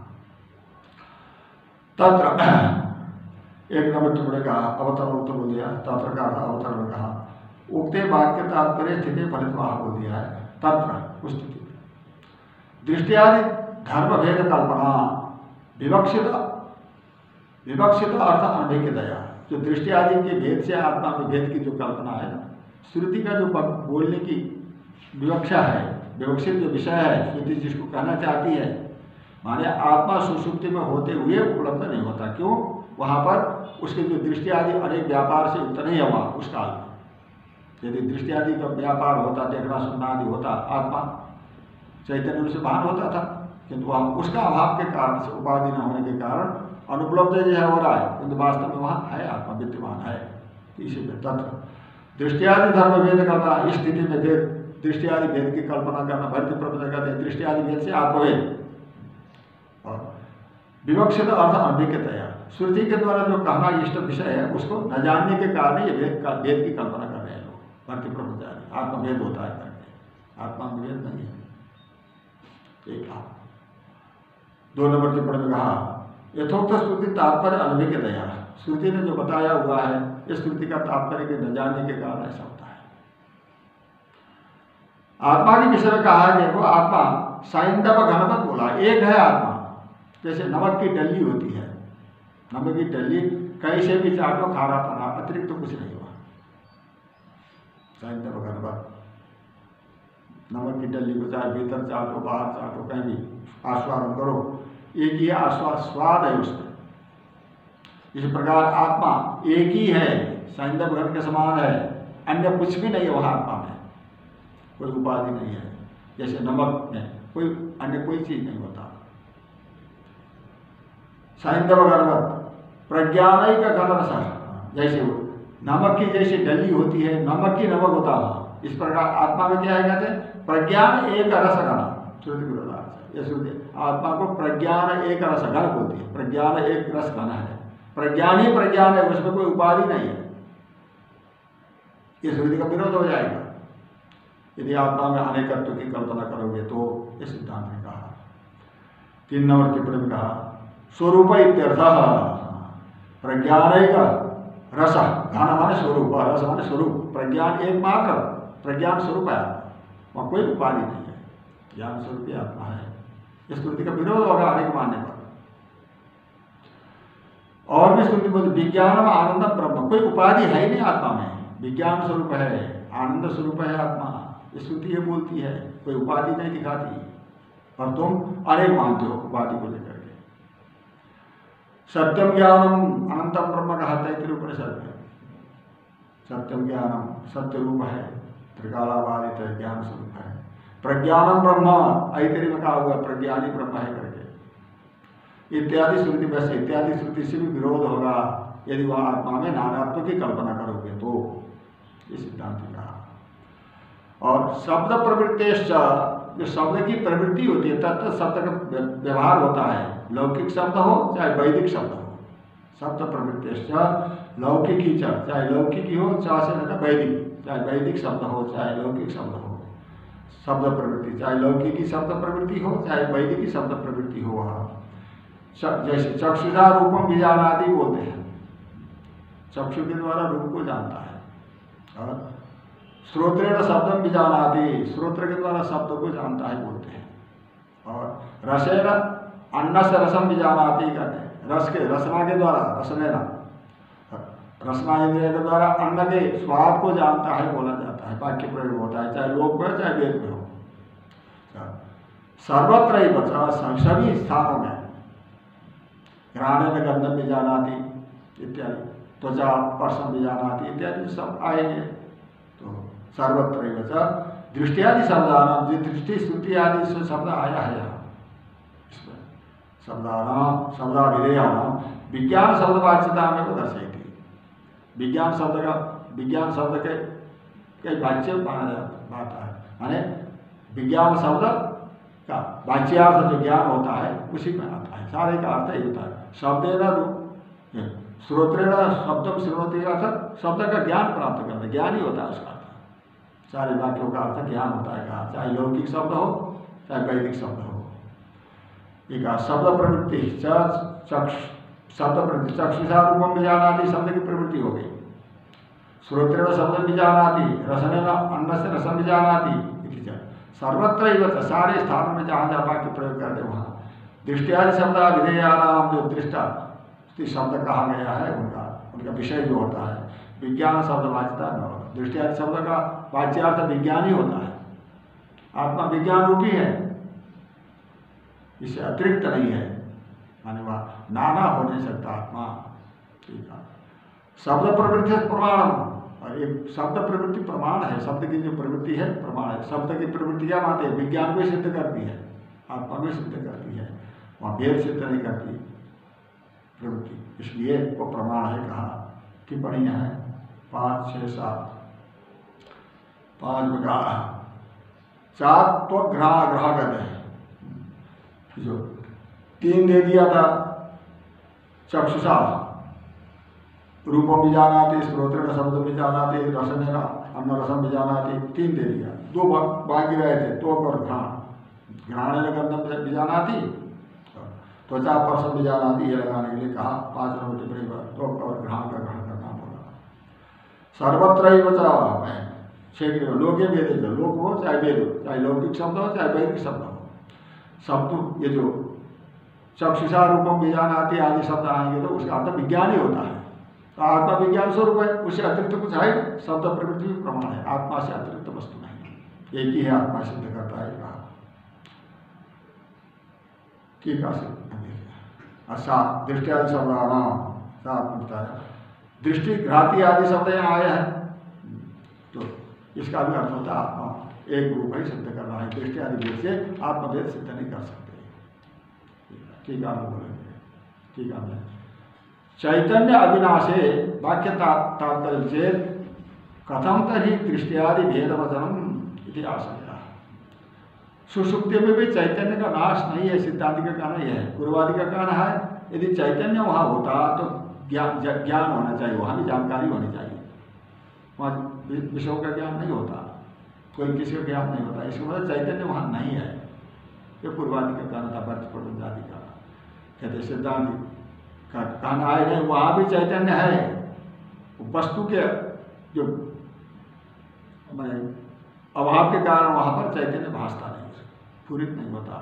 तत्र एक नंबर टिप्पणी कहा अवतरण उत्तर बोल दिया, तत्र का अवतरण में कहा उक्ते वाक्य तात्पर्य स्थिति फलित वहां बोल दिया है। तत्र उस स्थिति दृष्टियादि धर्म भेद कल्पना विवक्षित विवक्षित अर्थ अनभिज्ञ दया, जो दृष्टि आदि के भेद से आत्मा में भेद की जो कल्पना है ना, श्रुति का जो बोलने की विवक्षा है, विवक्षित जो विषय है, श्रुति जिसको कहना चाहती है, माने आत्मा सुषुप्ति में होते हुए उपलब्ध नहीं होता। क्यों? वहां पर उसके जो दृष्टि आदि अनेक व्यापार से युक्त नहीं हुआ उस काल में। यदि दृष्टि आदि का व्यापार होता, देखना सुनना आदि होता, आत्मा चैतन्य से भान होता था, किंतु वह उसका अभाव के कारण से, उपाधि न होने के कारण अनुपलब्ध जो है हो रहा है, किंतु वास्तव में वहाँ है, आत्मा विद्यमान है। इसी में तत्व दृष्टियादि धर्म भेद करना, इस स्थिति में भेद दृष्टियादि भेद की कल्पना करना, भरती प्रपंच कहते हैं दृष्टियादि भेद से आत्मभेद और विवक्षित अर्थ अनभिज्ञतया, श्रुति के द्वारा जो कहना इष्ट विषय है उसको न जानने के कारण ये भेद का भेद की कल्पना कर रहे हैं लोग। भरती प्रपंच आत्मभेद होता है करके, आत्मा में भेद नहीं है। एक दो नंबर टिप्पणी में कहा यथोक्त श्रुति तात्पर्य अनभिज्ञ दया, श्रुति ने जो बताया हुआ है इस श्रुति का तात्पर्य के न जानने के कारण ऐसा होता है। आत्मा के विषय में कहा है, देखो आत्मा साइंदव घनवत बोला, एक है आत्मा। जैसे नमक की डल्ली होती है, नमक की डल्ली कहीं से भी चाटो खारा पना, अतिरिक्त तो कुछ नहीं हुआ। साइंदव घनवत नमक की डल्ली को चाहे भीतर चाटो बाहर चाटो कहीं भी आस्वादन करो, एक ही आस्वाद स्वाद है उसमें। इस प्रकार आत्मा एक ही है, साइंदव घन के समान है, अन्य कुछ भी नहीं है वहाँ आत्मा में, कोई उपाधि नहीं है। जैसे नमक में कोई अन्य कोई चीज नहीं होता। साइंदव घनवत प्रज्ञान का घन रस, जैसे नमक की जैसे डली होती है, नमक की नमक होता है, इस प्रकार आत्मा में क्या है कहते हैं प्रज्ञान एक रस घन। श्रुति विरोधार्थ, ये श्रुति आत्मा को प्रज्ञान एक रस घन बोलती है। प्रज्ञान एक रस घन है, प्रज्ञान ही प्रज्ञान है, उसमें कोई उपाधि नहीं है। ये श्रुति का विरोध हो जाएगा यदि आत्मा में अनेकत्व की कल्पना करोगे तो। इस सिद्धांत ने कहा तीन नंबर टिप्पणी में कहा स्वरूप इत्यर्थ, प्रज्ञान रस घन माने स्वरूप, रस माने स्वरूप, प्रज्ञान एकमात्र प्रज्ञान स्वरूप है, वहाँ कोई उपाधि नहीं है, ज्ञान स्वरूप ही आत्मा है। इस श्रुति का विरोध होगा अनेक मानने पर। और भी श्रुति बोलती विज्ञान में आनंद ब्रह्म, कोई उपाधि है ही नहीं आत्मा में, विज्ञान स्वरूप है, आनंद स्वरूप है आत्मा। ये श्रुति ये बोलती है, कोई उपाधि नहीं दिखाती, और तुम अनेक मानते हो उपाधि को लेकर के। सत्यम ज्ञानम अनंतम ब्रह्म कहा तैत्तिरीय उपनिषद में। सत्यम ज्ञानम सत्य रूप है, त्रिकालाबाधित है, ज्ञान स्वरूप है। प्रज्ञानम ब्रह्म ऐतरेय में कहा हुआ प्रज्ञानी ब्रह्म है करके। इत्यादि श्रुति बस इत्यादि श्रुति से भी विरोध होगा यदि वह आत्मा में नानात्व की कल्पना करोगे तो। ये सिद्धांत कहा। और शब्द प्रवृत्तेश्च, जो शब्द की प्रवृत्ति होती है, तत्त शब्द का व्यवहार होता है, लौकिक शब्द हो चाहे वैदिक शब्द हो। शब्द प्रवृत्तेश्च लौकिकी च, चाहे लौकिकी हो चाहे वैदिक, चाहे वैदिक शब्द हो चाहे लौकिक शब्द हो। शब्द प्रवृत्ति चाहे लौकिकी शब्द प्रवृत्ति हो चाहे वैदिकी शब्द प्रवृत्ति हो। जैसे चक्षुषा रूपम बीजानादि बोलते हैं, चक्षु के द्वारा रूप को जानता है। और श्रोत्रेण शब्दम बीजानादि, श्रोत्र के द्वारा शब्द को जानता है बोलते हैं। और रसेन अन्न से रसम बीजानादि कहते हैं, रस के रसना के द्वारा, रसनेना रसना इंद्रिय के द्वारा अन्न के स्वाद को जानता है बोला जाता है, वाक्य प्रयोग होता है, चाहे लोक में चाहे वेद में हो। सर्वत्र ही बचा, सभी स्थानों में घ्राणे में गंधम भी जानाती इत्यादि, त्वचा स्पर्शम भी जानाती इत्यादि सब आएंगे। तो सर्वत्र ही बचा दृष्टियादि शब्दानाम, जो दृष्टि श्रुति आदि से शब्द आया है यहाँ इसमें, शब्दानाम शब्दाभिधेयानाम विज्ञान शब्द वाच्यता में वो दर्शाई थी। विज्ञान शब्द का विज्ञान शब्द के कई वाच्य माना जाता है, माने विज्ञान शब्द का वाच्यार्थ जो ज्ञान होता है उसी में आता है। सारे का अर्थ ही होता है। शब्देन श्रोत्रेण शब्दम श्रृणोति अर्थ शब्द का ज्ञान प्राप्त करना, ज्ञान ही होता है उसका अर्थ। सारे वाक्यों का अर्थ ज्ञान होता है, कहा चाहे लौकिक शब्द हो चाहे वैदिक शब्द हो। एक शब्द प्रवृत्ति चक्ष शब्द प्रवृत्ति चक्षुषा रूपम भी जानाती, शब्द की प्रवृत्ति हो गई। श्रोत्रेण शब्द भी जानाती, रसनेन अन्न से रसम भी जानाती। सर्वत्र ही सारे स्थानों में जहाँ जहाँ वाक्य प्रयोग करते वहाँ दृष्टियादि शब्द विधेयानाम, जो दृष्टा शब्द कहा गया है उनका उनका विषय जो होता है विज्ञान शब्द वाच्यता न होगा। दृष्टियादि शब्द का वाच्यार्थ विज्ञान ही होता है। आत्मा विज्ञान रूपी है, इससे अतिरिक्त नहीं है, माने वह नाना हो नहीं सकता आत्मा। ठीक है। शब्द प्रवृत्ति प्रमाणम, और एक शब्द प्रवृत्ति प्रमाण है। शब्द की जो प्रवृत्ति है प्रमाण है। शब्द की प्रवृत्ति क्या बात है, विज्ञान को सिद्ध करती है, आत्मा को सिद्ध करती है, वहाँ भेद सिद्ध नहीं करती प्रवृत्ति, इसलिए वो प्रमाण है। कहा टिप्पणियाँ हैं पाँच छः सात पाँच में कहा चार तो ग्रह ग्रह कहते हैं, जो तीन दे दिया था चक्षुषा रूपम भी जानाती, श्रोत्रेण शब्द भी जानाती, रसनेन अन्न रसम भी जानाती, तीन दे दिया। दो बाकी रहे थे त्वक और घ्राण। घ्राण गंधम भी जानाती, त्वचा स्पर्श भी जानाती, ये लगाने के लिए कहा पांच नंबर टिप्पणी पर त्वक और घ्राण का ग्रहण करना बोला। सर्वत्र ही बचा छह लोके वेद, लोक हो चाहे वेद हो, चाहे लौकिक शब्द हो चाहे वैदिक शब्द हो, शब्द ये जो चक्षुषा रूपम भी जानाती आदि शब्द आएंगे तो उसका अर्थ विज्ञान ही होता है। तो आत्मा विज्ञान स्वरूप है, उससे अतिरिक्त कुछ है। शब्द प्रवृत्ति भी प्रमाण है, आत्मा से अतिरिक्त वस्तु नहीं, एक ही है, आत्मा सिद्ध करता है। कहा ठीक है। अच्छा दृष्टि आदि शब्द नाम साथ बताया, दृष्टि घ्राती आदि शब्द यहाँ आए हैं तो इसका भी अर्थ होता है आत्मा एक रूप ही सिद्ध करना है। दृष्टि आदि भेद से आत्मभेद सिद्ध नहीं कर सकते। ठीक है बोलेंगे। ठीक है। चैतन्य अविनाशे वाक्य तात्पर्य चेत कथम तरी दृष्टियादि भेदवचनम इति आशंका। सुषुप्ति में भी चैतन्य का नाश नहीं है, सिद्धांत का कहना यह है। गुरुवादि का कहना है यदि चैतन्य वहाँ होता तो ज्ञान ज्ञान होना चाहिए, वहाँ भी जानकारी होनी चाहिए। वहाँ विषयों का ज्ञान नहीं होता, कोई किसी का ज्ञान नहीं होता, इसका मतलब चैतन्य वहाँ नहीं है। ये पूर्वादि का कहना था, वर्ष प्रबंधादि का कहते सिद्धांत का कहना है नहीं, वहाँ भी चैतन्य है। वस्तु के जो मैंने अभाव के कारण वहाँ पर चैतन्य भासता नहीं, पूरित नहीं होता।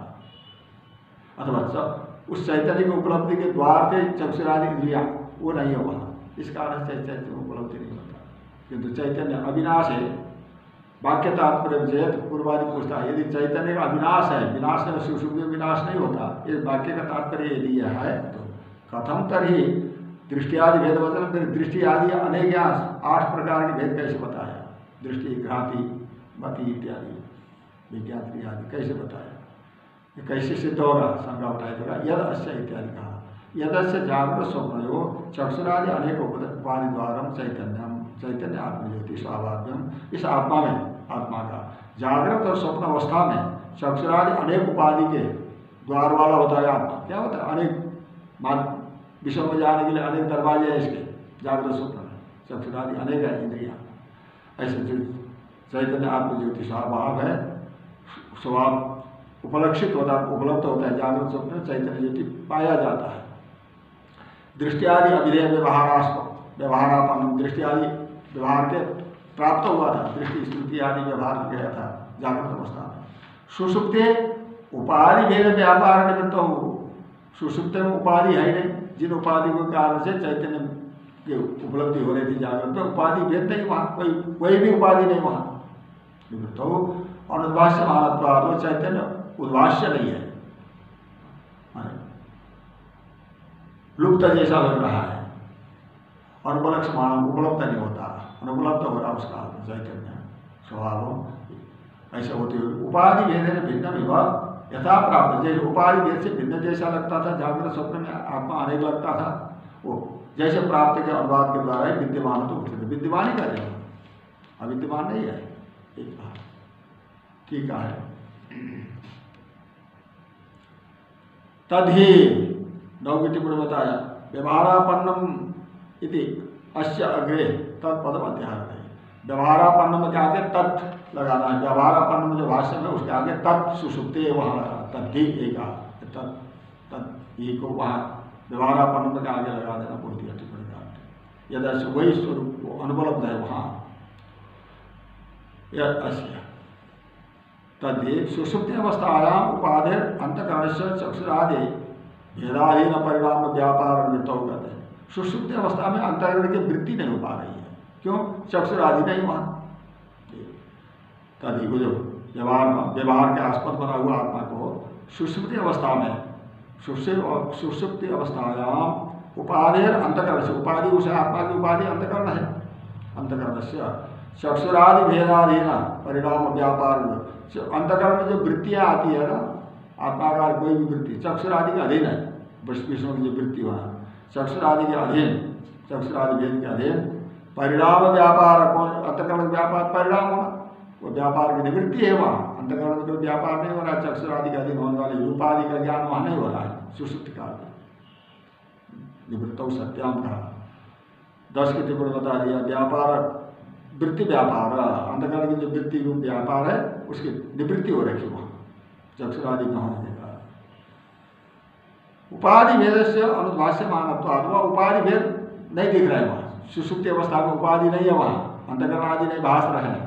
अथवा सब उस चैतन्य की उपलब्धि के द्वार थे चक्षुरादि इंद्रिया, वो नहीं है वहाँ, इस कारण चैतन्य की उपलब्धि नहीं होता। किंतु चैतन्य अविनाश है। वाक्य तात्पर्य चेत पूर्वादि पूछता है यदि चैतन्य का अविनाश है, विनाश है, सुषुप्ति में विनाश नहीं होता, इस वाक्य का तात्पर्य यदि यह है तो कथम तरी दृष्टि आदि भेद वचन, फिर दृष्टि आदि अनेक आठ प्रकार के भेद कैसे बताया? दृष्टि, घ्राति, मति इत्यादि, विज्ञाति आदि कैसे बताया? ये कैसे सिद्ध होगा? शंका उठाएगा। यद अश्य इत्यादि कहा। यदस्य जागृत स्वप्नयो चक्षुरादि अनेक उपाधि द्वारा चैतन्यम, चैतन्य आत्मज्योति स्वाभाव्यम, इस आत्मा में, आत्मा का जागृत और स्वप्न अवस्था में चक्षुरादि अनेक उपाधि के द्वार वाला होता है आत्मा। क्या होता है? अनेक मार्ग विषयों में जाने के लिए अनेक दरवाजे हैं इसके, जागृत स्वप्न में चक्षुरादि अनेक है इंद्रिया। ऐसे जो चैतन्य आत्मज्योति स्वभाव है, स्वभाव उपलक्षित होता है, उपलब्ध होता है। जागृत स्वप्न में चैतन्य ज्योति पाया जाता है। दृष्टि आदि अभिधेय व्यवहारास्पद व्यवहारापन, दृष्टि आदि व्यवहार के प्राप्त हुआ था, दृष्टि स्मृति आदि व्यवहार गया था जागृत अवस्था में। सुषुप्ते उपाधि भेद व्यापार निमित्त हो, सुषुप्त में उपाधि है ही नहीं, जिन उपाधि के कारण से चैतन्य की उपलब्धि हो रही थी जागृत में, उपाधि भेद नहीं वहाँ, कोई कोई भी उपाधि नहीं वहाँ निमित्त हो। और उद्भाष्य महात्मा चैतन्य उद्भाष्य नहीं है, लुप्त जैसा लग रहा है, अनुपलक्ष मान उपलब्ध नहीं होता, अनुपलब्ध हो रहा उसका चैतन्य स्वभाव ऐसे होते हुए। उपाधि भेद है भिन्न विभाग यथा प्राप्त, जैसे उपाधि भेद से भिन्न जैसा लगता था जागृत स्वप्न में आत्मा अनेक लगता था, वो जैसे प्राप्त के अनुवाद के द्वारा ही विद्यमान तो उठते थे, विद्यमान ही करेगा अविद्यमान नहीं है, एक कहा। ठीक है, तदहि नौ की टिप्पणी बताया व्यवहारापन्नम इति अस्य अग्रे तत्पदम अध्याय है। व्यवहारापन्न में क्या आगे तत् लगाना है, व्यवहारापन्न में जो भाष्य में उसके आगे तत् सुषुप्ते वहां लगा, तद्धि एक तत् तत् ही को वहां व्यवहारापन्न में आगे लगा देना बोल दिया टिप्पणी का। यदि वही स्वरूप अनुपलब्ध है वहां अस्य तद्धि सुषुप्ति अवस्थायाम उपाधि अंतकरण से चक्षुरादि भेदाधीन परिणाम व्यापार वृत्तों कहते हैं। सुषुप्ति अवस्था में अंतकरण की वृत्ति नहीं हो पा रही है, क्यों? चक्षुरादि नहीं वहां। तभी वो जो व्यवहार व्यवहार के आस्पद बना हुआ आत्मा को सुषुप्ति अवस्था में सुषुप्ति अवस्थायाम उपाधि अंतकरण से, उपाधि उसे आत्मा की उपाधि अंतकरण है, अंतकरण से चक्षुरादि भेदाधीन परिणाम व्यापार, अंतकरण में जो वृत्तियां आती है ना, आत्माकार कोई भी वृत्ति चक्षुरादि के अधीन है। विष्णु की जो वृत्ति होना चक्षुरादि के अधीन, चक्षुरादि भेद के अधीन परिणाम व्यापार, कौन? अंतकरण व्यापार परिणाम होना, वो व्यापार की निवृत्ति है वहाँ। अंतकरण में कोई व्यापार नहीं हो रहा है, चक्षुरादि के अधीन होने वाले रूपादि का ज्ञान वहाँ नहीं हो रहा है। सुषुप्ति काल में निवृत्तौ सत्याम कहा। दस की टिप्पणी बता दिया व्यापार वृत्ति व्यापार, अंतकरण की जो वृत्ति रूप व्यापार है उसकी निवृत्ति हो रखी वहाँ चक्षुरादि में होने के कारण। उपाधि भेद से अनुभाष्य मानव, वह उपाधि भेद नहीं दिख रहा है वहाँ। सुषुप्ति अवस्था में उपाधि नहीं है वहाँ, अंतकरण आदि नहीं भाष रहे हैं।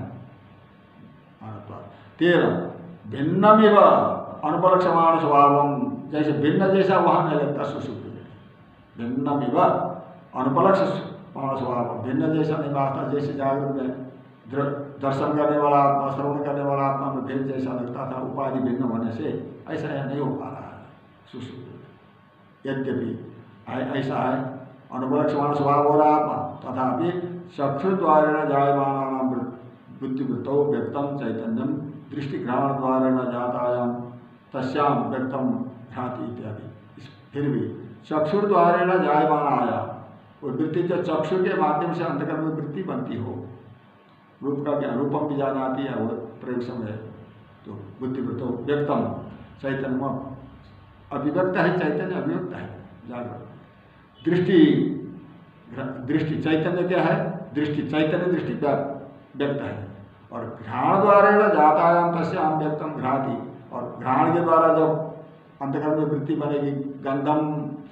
तेरह भिन्नमिव अनुपलक्षमाण स्वभावम, जैसे भिन्न जैसा वहाँ नहीं लगता सुषुप्ति में। भिन्नमिव अनुपलक्ष स्वभाव, भिन्न जैसा नहीं भाषता, जैसे जागृत में दर्शन करने वाला आत्मा, श्रवण करने वाला आत्मा में भेद जैसा लगता था उपाधि भिन्न होने से, ऐसा यह नहीं हो पा रहा है सुषुप्ति। यद्यपि ऐसा है अनुपलक्षमाण स्वभाव हो रहा आत्मा, तथापि चक्षु द्वारा जायमानानां बुद्धिवृत्तौ व्यक्तम चैतन्यम दृष्टिग्रहण द्वारा जातायाम तस्याम व्यक्तम भ्रांति इत्यादि। फिर भी चक्षु द्वारा जायमान आया, वो वृत्ति जो चक्षु के माध्यम से अंतकरण में वृत्ति बनती हो, रूप का क्या रूपम भी जान आती है वो प्रयोग समय, तो बुद्धिवृत्तौ व्यक्तम चैतन्य, अभिव्यक्त है चैतन्य, अभिव्यक्त है जागृत। दृष्टि दृष्टि चैतन्य क्या है? दृष्टि चैतन्य दृष्टि व्यक्त है, और घ्राण द्वारा जातायाम तस्याम व्यक्तम घ्राति, और घ्राण के द्वारा जब अंतकरण में वृत्ति बनेगी गंधम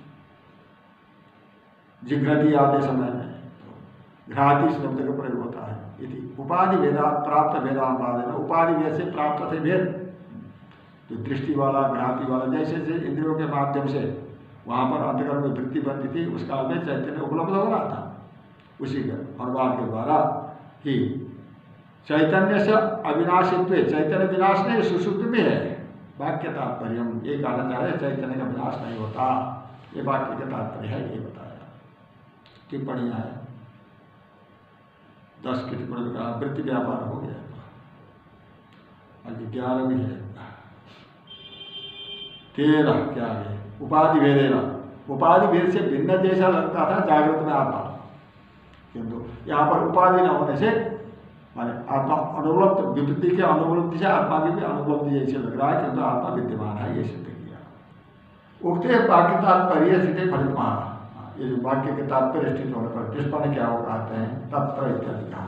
जिघ्रति आते समय में, तो घ्राति शब्द का प्रयोग होता है। इति उपाधि भेदा प्राप्त भेदानुवाद, उपाधि भेद से प्राप्त थे भेद, तो दृष्टि वाला घ्राति वाला, जैसे जैसे इंद्रियों के माध्यम से वहाँ पर अंतकरण में वृत्ति बनती थी, उस काल में चैतन्य उपलब्ध हो रहा था। उसी के अनुवाद के द्वारा ही चैतन्य से अविनाशित्व, चैतन्य विनाश नहीं सुषुप्ति में है। वाक्य तात्पर्य ये कहना चाह रहे चैतन्य का विनाश नहीं होता, ये वाक्य का तात्पर्य है, ये बताया। टिप्पणियाँ है दस की टिप्पणी का वृत्ति व्यापार हो गया, अभी ग्यारह भी है। तेरह क्या है? उपाधि भेदेना, उपाधि भेद से भिन्न जैसा लगता था जागृत में आत्मा, किंतु यहाँ पर उपाधि न होने से माने आत्मा अनुपलब्ध, विपत्ति के अनुपलब्धि से आत्मा की भी अनुपलब्धि जैसे लग रहा है, किंतु आत्मा विद्यमान है, ये सिद्ध किया। उक्ते वाक्य तात्पर्य स्थिति फलितमान, ये जो वाक्य के तात्पर्य स्थित होने पर दुष्पन्न क्या हो कहते हैं तत्पर इत्यादि कहा।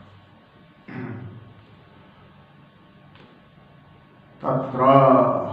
तत्र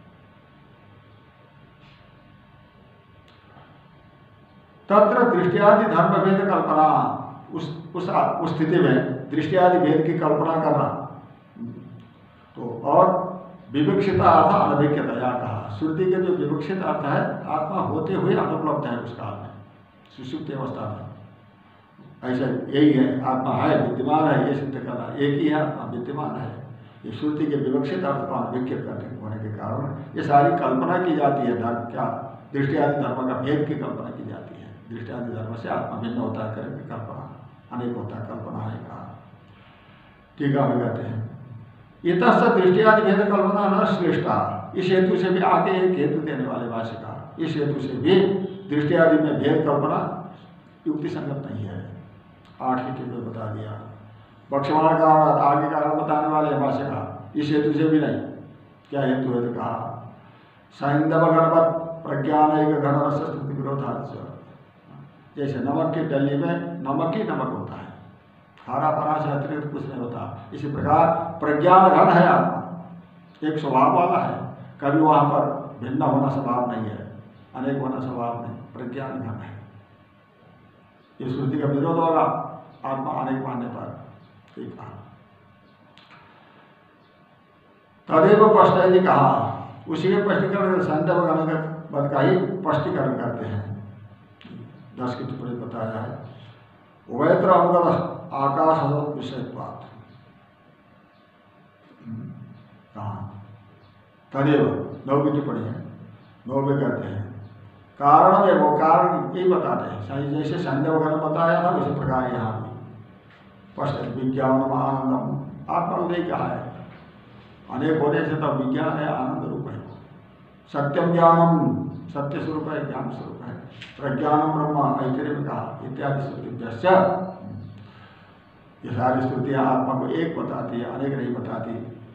तत्र दृष्टियादि धर्म भेद कल्पना, उस उस उस स्थिति में दृष्टियादि भेद की कल्पना करना, तो और विवक्षित अर्थ अनभिज्ञतया कहा। श्रुति के जो विवक्षित अर्थ है आत्मा होते हुए अनुपलब्ध है उस काल में, सुषुप्ति अवस्था में, ऐसा यही है, आत्मा है विद्यमान है, ये सिद्ध करना, एक ही है आत्मा विद्यमान है। ये श्रुति के विवक्षित अर्थ को अनभिज्ञ करने होने के कारण ये सारी कल्पना की जाती है, धर्म क्या दृष्टियादि धर्म का भेद की कल्पना की जाती है। दृष्टियादि धर्म से आत्मा भिन्न होता है करके कल्पना, अनेक होता है कल्पना है कहा। टीका में कहते हैं इतः दृष्टियादि भेद कल्पना न श्रेष्ठा, इस हेतु से भी आगे एक हेतु देने वाले भाष्यकार, इस हेतु से भी दृष्टियादि में भेद कल्पना युक्ति संगत नहीं है। आठ की टिप्पणी बता दिया पक्षमाण कारण आगे कारण बताने वाले हैं भाष्य का, इस हेतु से भी नहीं। क्या हेतु है तो कहा सैंधव गणपत प्रज्ञान एक घन रस स्तुति विरोधाच। जैसे नमक की डली में नमक ही नमक होता है, खारा पना से अतिरिक्त कुछ नहीं होता। इसी प्रकार प्रज्ञान घन है आत्मा, एक स्वभाव वाला है, कभी वहां पर भिन्न होना स्वभाव नहीं है, अनेक होना स्वभाव नहीं, प्रज्ञान घन है। इस श्रुति का विरोध होगा आत्मा अनेक मानने पर। ठीक कहा। तदेव स्पष्ट जी कहा, उसी के स्पष्टीकरण संदर्भ गण का ही स्पष्टीकरण करते हैं। दस की टिप्पणी बताया है उभयत्र अनुगत आकाश विषयत्वात्। कहा तदेव नौ की टिप्पणी है, नौ में कहते हैं कारण में वो कारण यही बताते हैं, जैसे संदेव गण बताया था उसी प्रकार यहाँ भी स्पष्ट विज्ञानम आनंदम आत्मा उदय कहा है, अनेक होने से तब विज्ञान है, आनंद रूप है। सत्यम ज्ञानम सत्य स्वरूप है, ज्ञान स्वरूप है। प्रज्ञानम ब्रह्म ऐतरेय में कहा इत्यादि श्रुति। ये सारी श्रुतियाँ आत्मा को एक बताती है, अनेक नहीं बताती।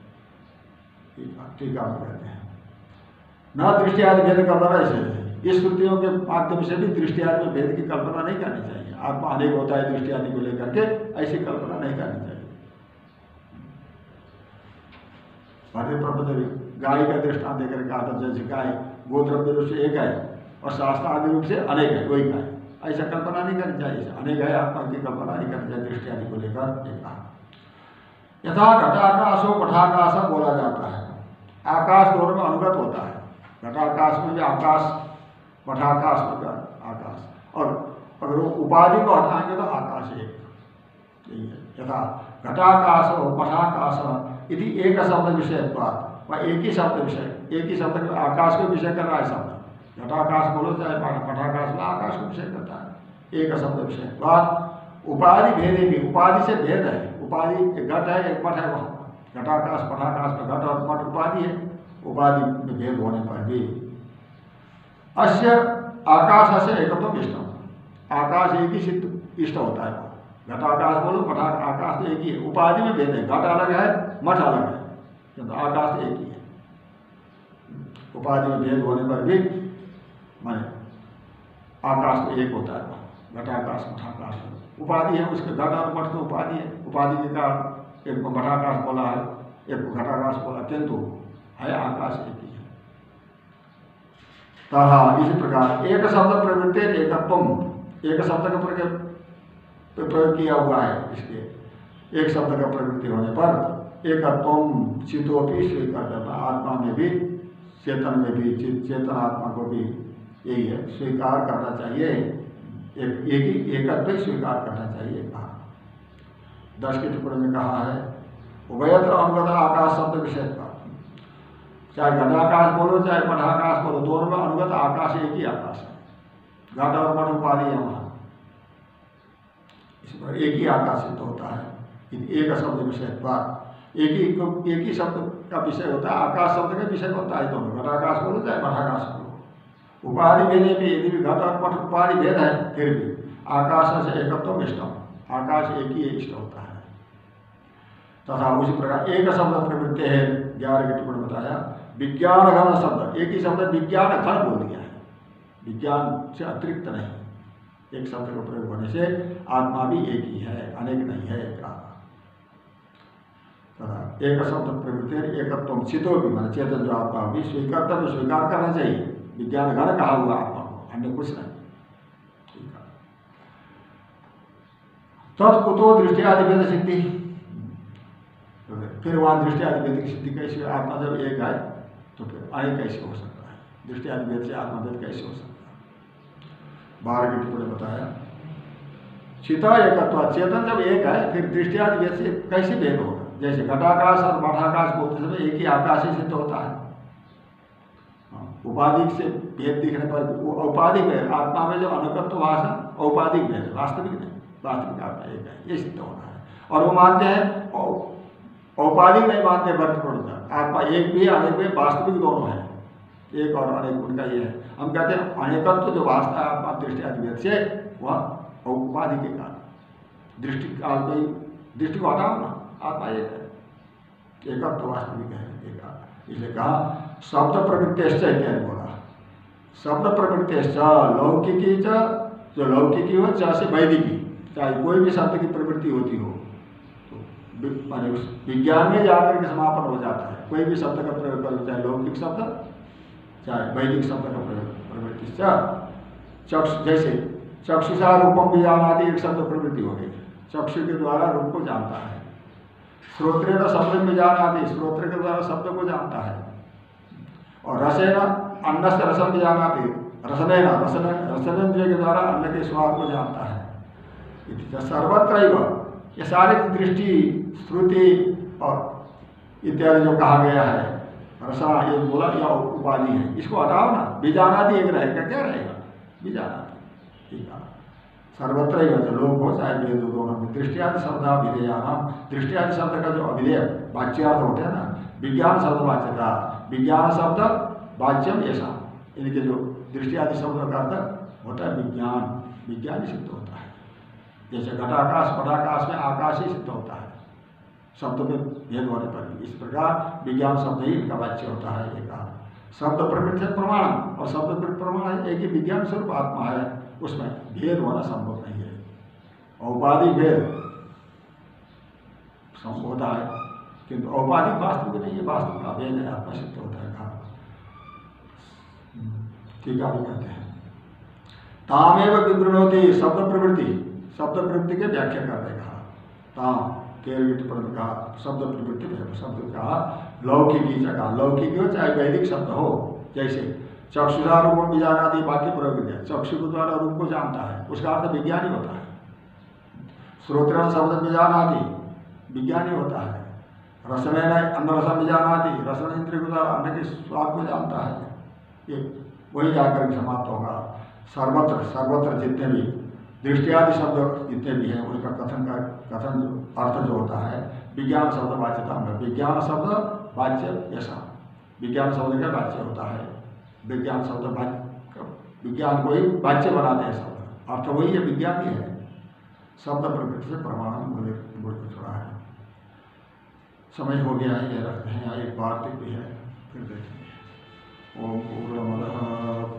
टीका में कहते हैं न दृष्टि आदि भेद कल्पना ऐसे, इस श्रुतियों के माध्यम से भी दृष्टि आदि में भेद की कल्पना नहीं करनी चाहिए। आत्मा अनेक होता है दृष्टि आदि को लेकर के, ऐसी कल्पना नहीं करनी चाहिए। भरत प्रबंध गाय का दृष्टांत देकर कहा था, जैसे गाय गोद्रव्य रूप से एक है और शास्त्र आदि रूप से अनेक है, वही गाय, ऐसा कल्पना नहीं करनी चाहिए। अनेक है आत्मा की कल्पना नहीं करनी चाहिए दृष्टि आदि को लेकर। एक कहा यथा घटाकाशो पटाकाश बोला जाता है, आकाश दोनों में अनुगत होता है। घटाकाश में भी आकाश, पटाकाश में आकाश, और अगर वो उपाधि को हटाएंगे तो आकाश एक यही है। यथा घटाकाश पटाकाश यदि एक शब्द विषय वह एक ही शब्द विषय, एक ही शब्द आकाश को विषय कर रहा है शब्द। घटाकाश बोलो चाहे पटाकाश में आकाश को विषय करता है, एक शब्द विषय। बात उपाधि भेदे भी, उपाधि से भेद है। उपाधि एक घट है एक पट है, वह घटाकाश पटाकाश में घट और पट उपाधि है। उपाधि में भेद होने पर भी अस्य आकाश से एकत्व इष्टम, आकाश एक ही सिद्ध इष्ट होता है। घटाकाश बोलो पटाक आकाश तो एक ही है, उपाधि में भेद है, घट अलग है मठ अलग है, किंतु आकाश तो एक ही है। उपाधि में भेद होने पर भी माने आकाश तो एक होता है। घटाकाश मठाकाश उपाधि है, उसके घट और मठ तो उपाधि है। उपाधि के कारण एक को घटाकाश बोला है, एक को घटाकाश बोला, किंतु है आकाश एक ही है। तथा इसी प्रकार एक शब्द प्रवृत्ति एकत्वम, एक शब्द का प्रयोग किया हुआ है, इसके एक शब्द का प्रवृत्ति होने पर एकत्वम चितोपि स्वीकार करना, आत्मा में भी चेतन में भी, चेतन आत्मा को भी यही है स्वीकार करना चाहिए। एक एक ही एकत्व ही स्वीकार करना चाहिए। कहा दस के टुकड़े में कहा है उभयत्र अनुगत आकाश शब्द विषय का, चाहे घटाकाश बोलो चाहे पटाकाश बोलो, दोनों में अनुगत आकाश एक ही आकाश है। घट और मठ उपाधि है वहां, इस पर एक ही आकाश सिद्ध होता है। एक शब्द विषय पर एक ही एक ही शब्द का विषय होता है, आकाश शब्द का विषय होता है दोनों। घटाकाश बोलो चाहे पटाकाश बोलो, उपाधि भेदे भी यदि भी घट और पट उपाधि भेद है फिर भी आकाश से एकत्व इष्टम, आकाश एक ही इष्ट होता है। तथा उसी प्रकार एक शब्द प्रवृत्ति है, ग्यारह के टिप्पणी बताया विज्ञान घन शब्द, एक ही शब्द विज्ञान घन बोल दिया है, विज्ञान से अतिरिक्त नहीं। एक शब्द का प्रयोग होने से आत्मा भी एक ही है, अनेक नहीं है। तथा एक शब्द प्रवृत्ति एकत्व चितो भी मान चेतन जो आत्मा भी स्वीकारता भी स्वीकार करना चाहिए। विज्ञान घन कहा हुआ आत्मा को, अन्य कुछ नहीं। तत्कुतो दृष्टि आदि भेद सिद्धि, फिर वहां दृष्टि आदि भेद की सिद्धि कैसे? आत्मा जब एक है तो फिर अनेक कैसे हो सकता है? दृष्टि आदि भेद से आत्मा भेद कैसे हो सकता है? बारह की टिप्पणी बताया चिता एकत्व, चेतन जब एक है फिर दृष्टि आदि भेद से कैसे भेद होगा? जैसे घटाकाश और मठाकाश बोलते समय एक ही आकाश ही सिद्ध होता है। उपाधिक से भेद दिखने पर औपाधिक है, आत्मा में जो अनुकत्व भाषा औपाधिक भेद है, वास्तविक नहीं। वास्तविक आत्मा एक है, ये सिद्ध होना है। और वो मानते हैं औपाधिक नहीं मानते, वर्तपूर्ण आत्मा एक भी अनेक भी, वास्तविक दोनों है, एक और अनेक उनका ये है। हम कहते हैं अनेकत्व जो वास्तव आत्मा दृष्टि आदि भेद से वह औपाधि के कारण दृष्टि काल में दृष्टि को हटाओ ना, आत्मा एक है, एकत्व तो वास्तविक है। एक इसलिए कहा शब्द प्रवृत्तिश्च इत्यादि बोला। शब्द प्रवृत्तिश्च लौकिकी च, जो लौकिकी हो चाहे से वैदिकी, चाहे कोई भी शब्द की प्रवृत्ति होती हो तो माने विज्ञान में जाकर के समापन हो जाता है। कोई भी शब्द का प्रयोग करो, चाहे लौकिक शब्द चाहे वैदिक शब्द का प्रयोग प्रवृत्ति चक्षु, जैसे चक्षुषा रूपम भी जानादि एक शब्द प्रवृत्ति हो गई, चक्षु के द्वारा रूप को जानता है। श्रोत्रेण शब्द में जानादि, श्रोत्र के द्वारा शब्द को जानता है। और रसेन अन्न से रसम भी जानादि, रसनेन रसन रसनेन्द्रिय के द्वारा अन्न के स्वाद को जानता है। सर्वत्र ये सारी दृष्टि श्रुति और इत्यादि जो कहा गया है, रसा ये बोला या उपाधि है, इसको हटाओ ना, बीजानादि एक रहेगा, क्या रहेगा? बीजानादि। ठीक है, सर्वत्र जो लोग हो चाहे वेद दोनों में दृष्टियादि शब्द अभिधेयानाम, दृष्टियादि शब्द का जो अभिधेय वाच्यार्थ होते हैं ना, विज्ञान शब्द वाच्यता, विज्ञान शब्द वाच्यम ऐसा, इनके जो दृष्टियादि शब्द का अर्थ होता है विज्ञान, विज्ञान ही सिद्ध होता है। जैसे घटाकाश पटाकाश में आकाश ही सिद्ध होता है शब्द में भेद होने पर भी, इस प्रकार विज्ञान शब्द ही इनका वाच्य होता है। एक शब्द प्रवृत्ति प्रमाण, और शब्द प्रवृत्ति प्रमाण है एक ही विज्ञान स्वरूप आत्मा है, उसमें भेद होना संभव नहीं है। औपाधिक भेद संभव होता है किंतु औपाधिक वास्तविक नहीं है, वास्तविक का भेद है, आत्मा सिद्ध होता है। कहा ठीक है, भी कहते हैं तामेव विवृणोति, शब्द प्रवृत्ति, शब्द प्रवृत्ति के व्याख्या कर देगा। ताम केरवित पर कहा शब्द प्रवृत्ति, शब्द कहा लौकिकी जगह, लौकिकी हो चाहे वैदिक शब्द हो, जैसे चक्षुषा रूपम विजानादि वाक्य प्रयोग किया, चक्षु के द्वारा रूप को जानता है, उसका अर्थ विज्ञानी होता है। श्रोत्र शब्द विजानादि विज्ञानी होता है। रसनेन अन्न रसम विजानादि, रसन इंद्रिय के द्वारा अन्न के स्वाद को जानता है, ये वही जाकर के समाप्त होगा। सर्वत्र सर्वत्र जितने भी दृष्टियादि शब्द जितने भी हैं उनका कथन का कथन अर्थ जो होता है विज्ञान शब्द वाच्यता में, विज्ञान शब्द वाच्य ऐसा, विज्ञान शब्द का वाच्य होता है, विज्ञान शब्द विज्ञान को ही वाच्य बनाते हैं, शब्द अर्थ वही है, विज्ञान ही है। शब्द प्रकृति से प्रमाण बोले बोल के छोड़ा है। समय हो गया है, ये रखते हैं, एक वार्तिक भी है, फिर देखेंगे। ओम पूर्णमदः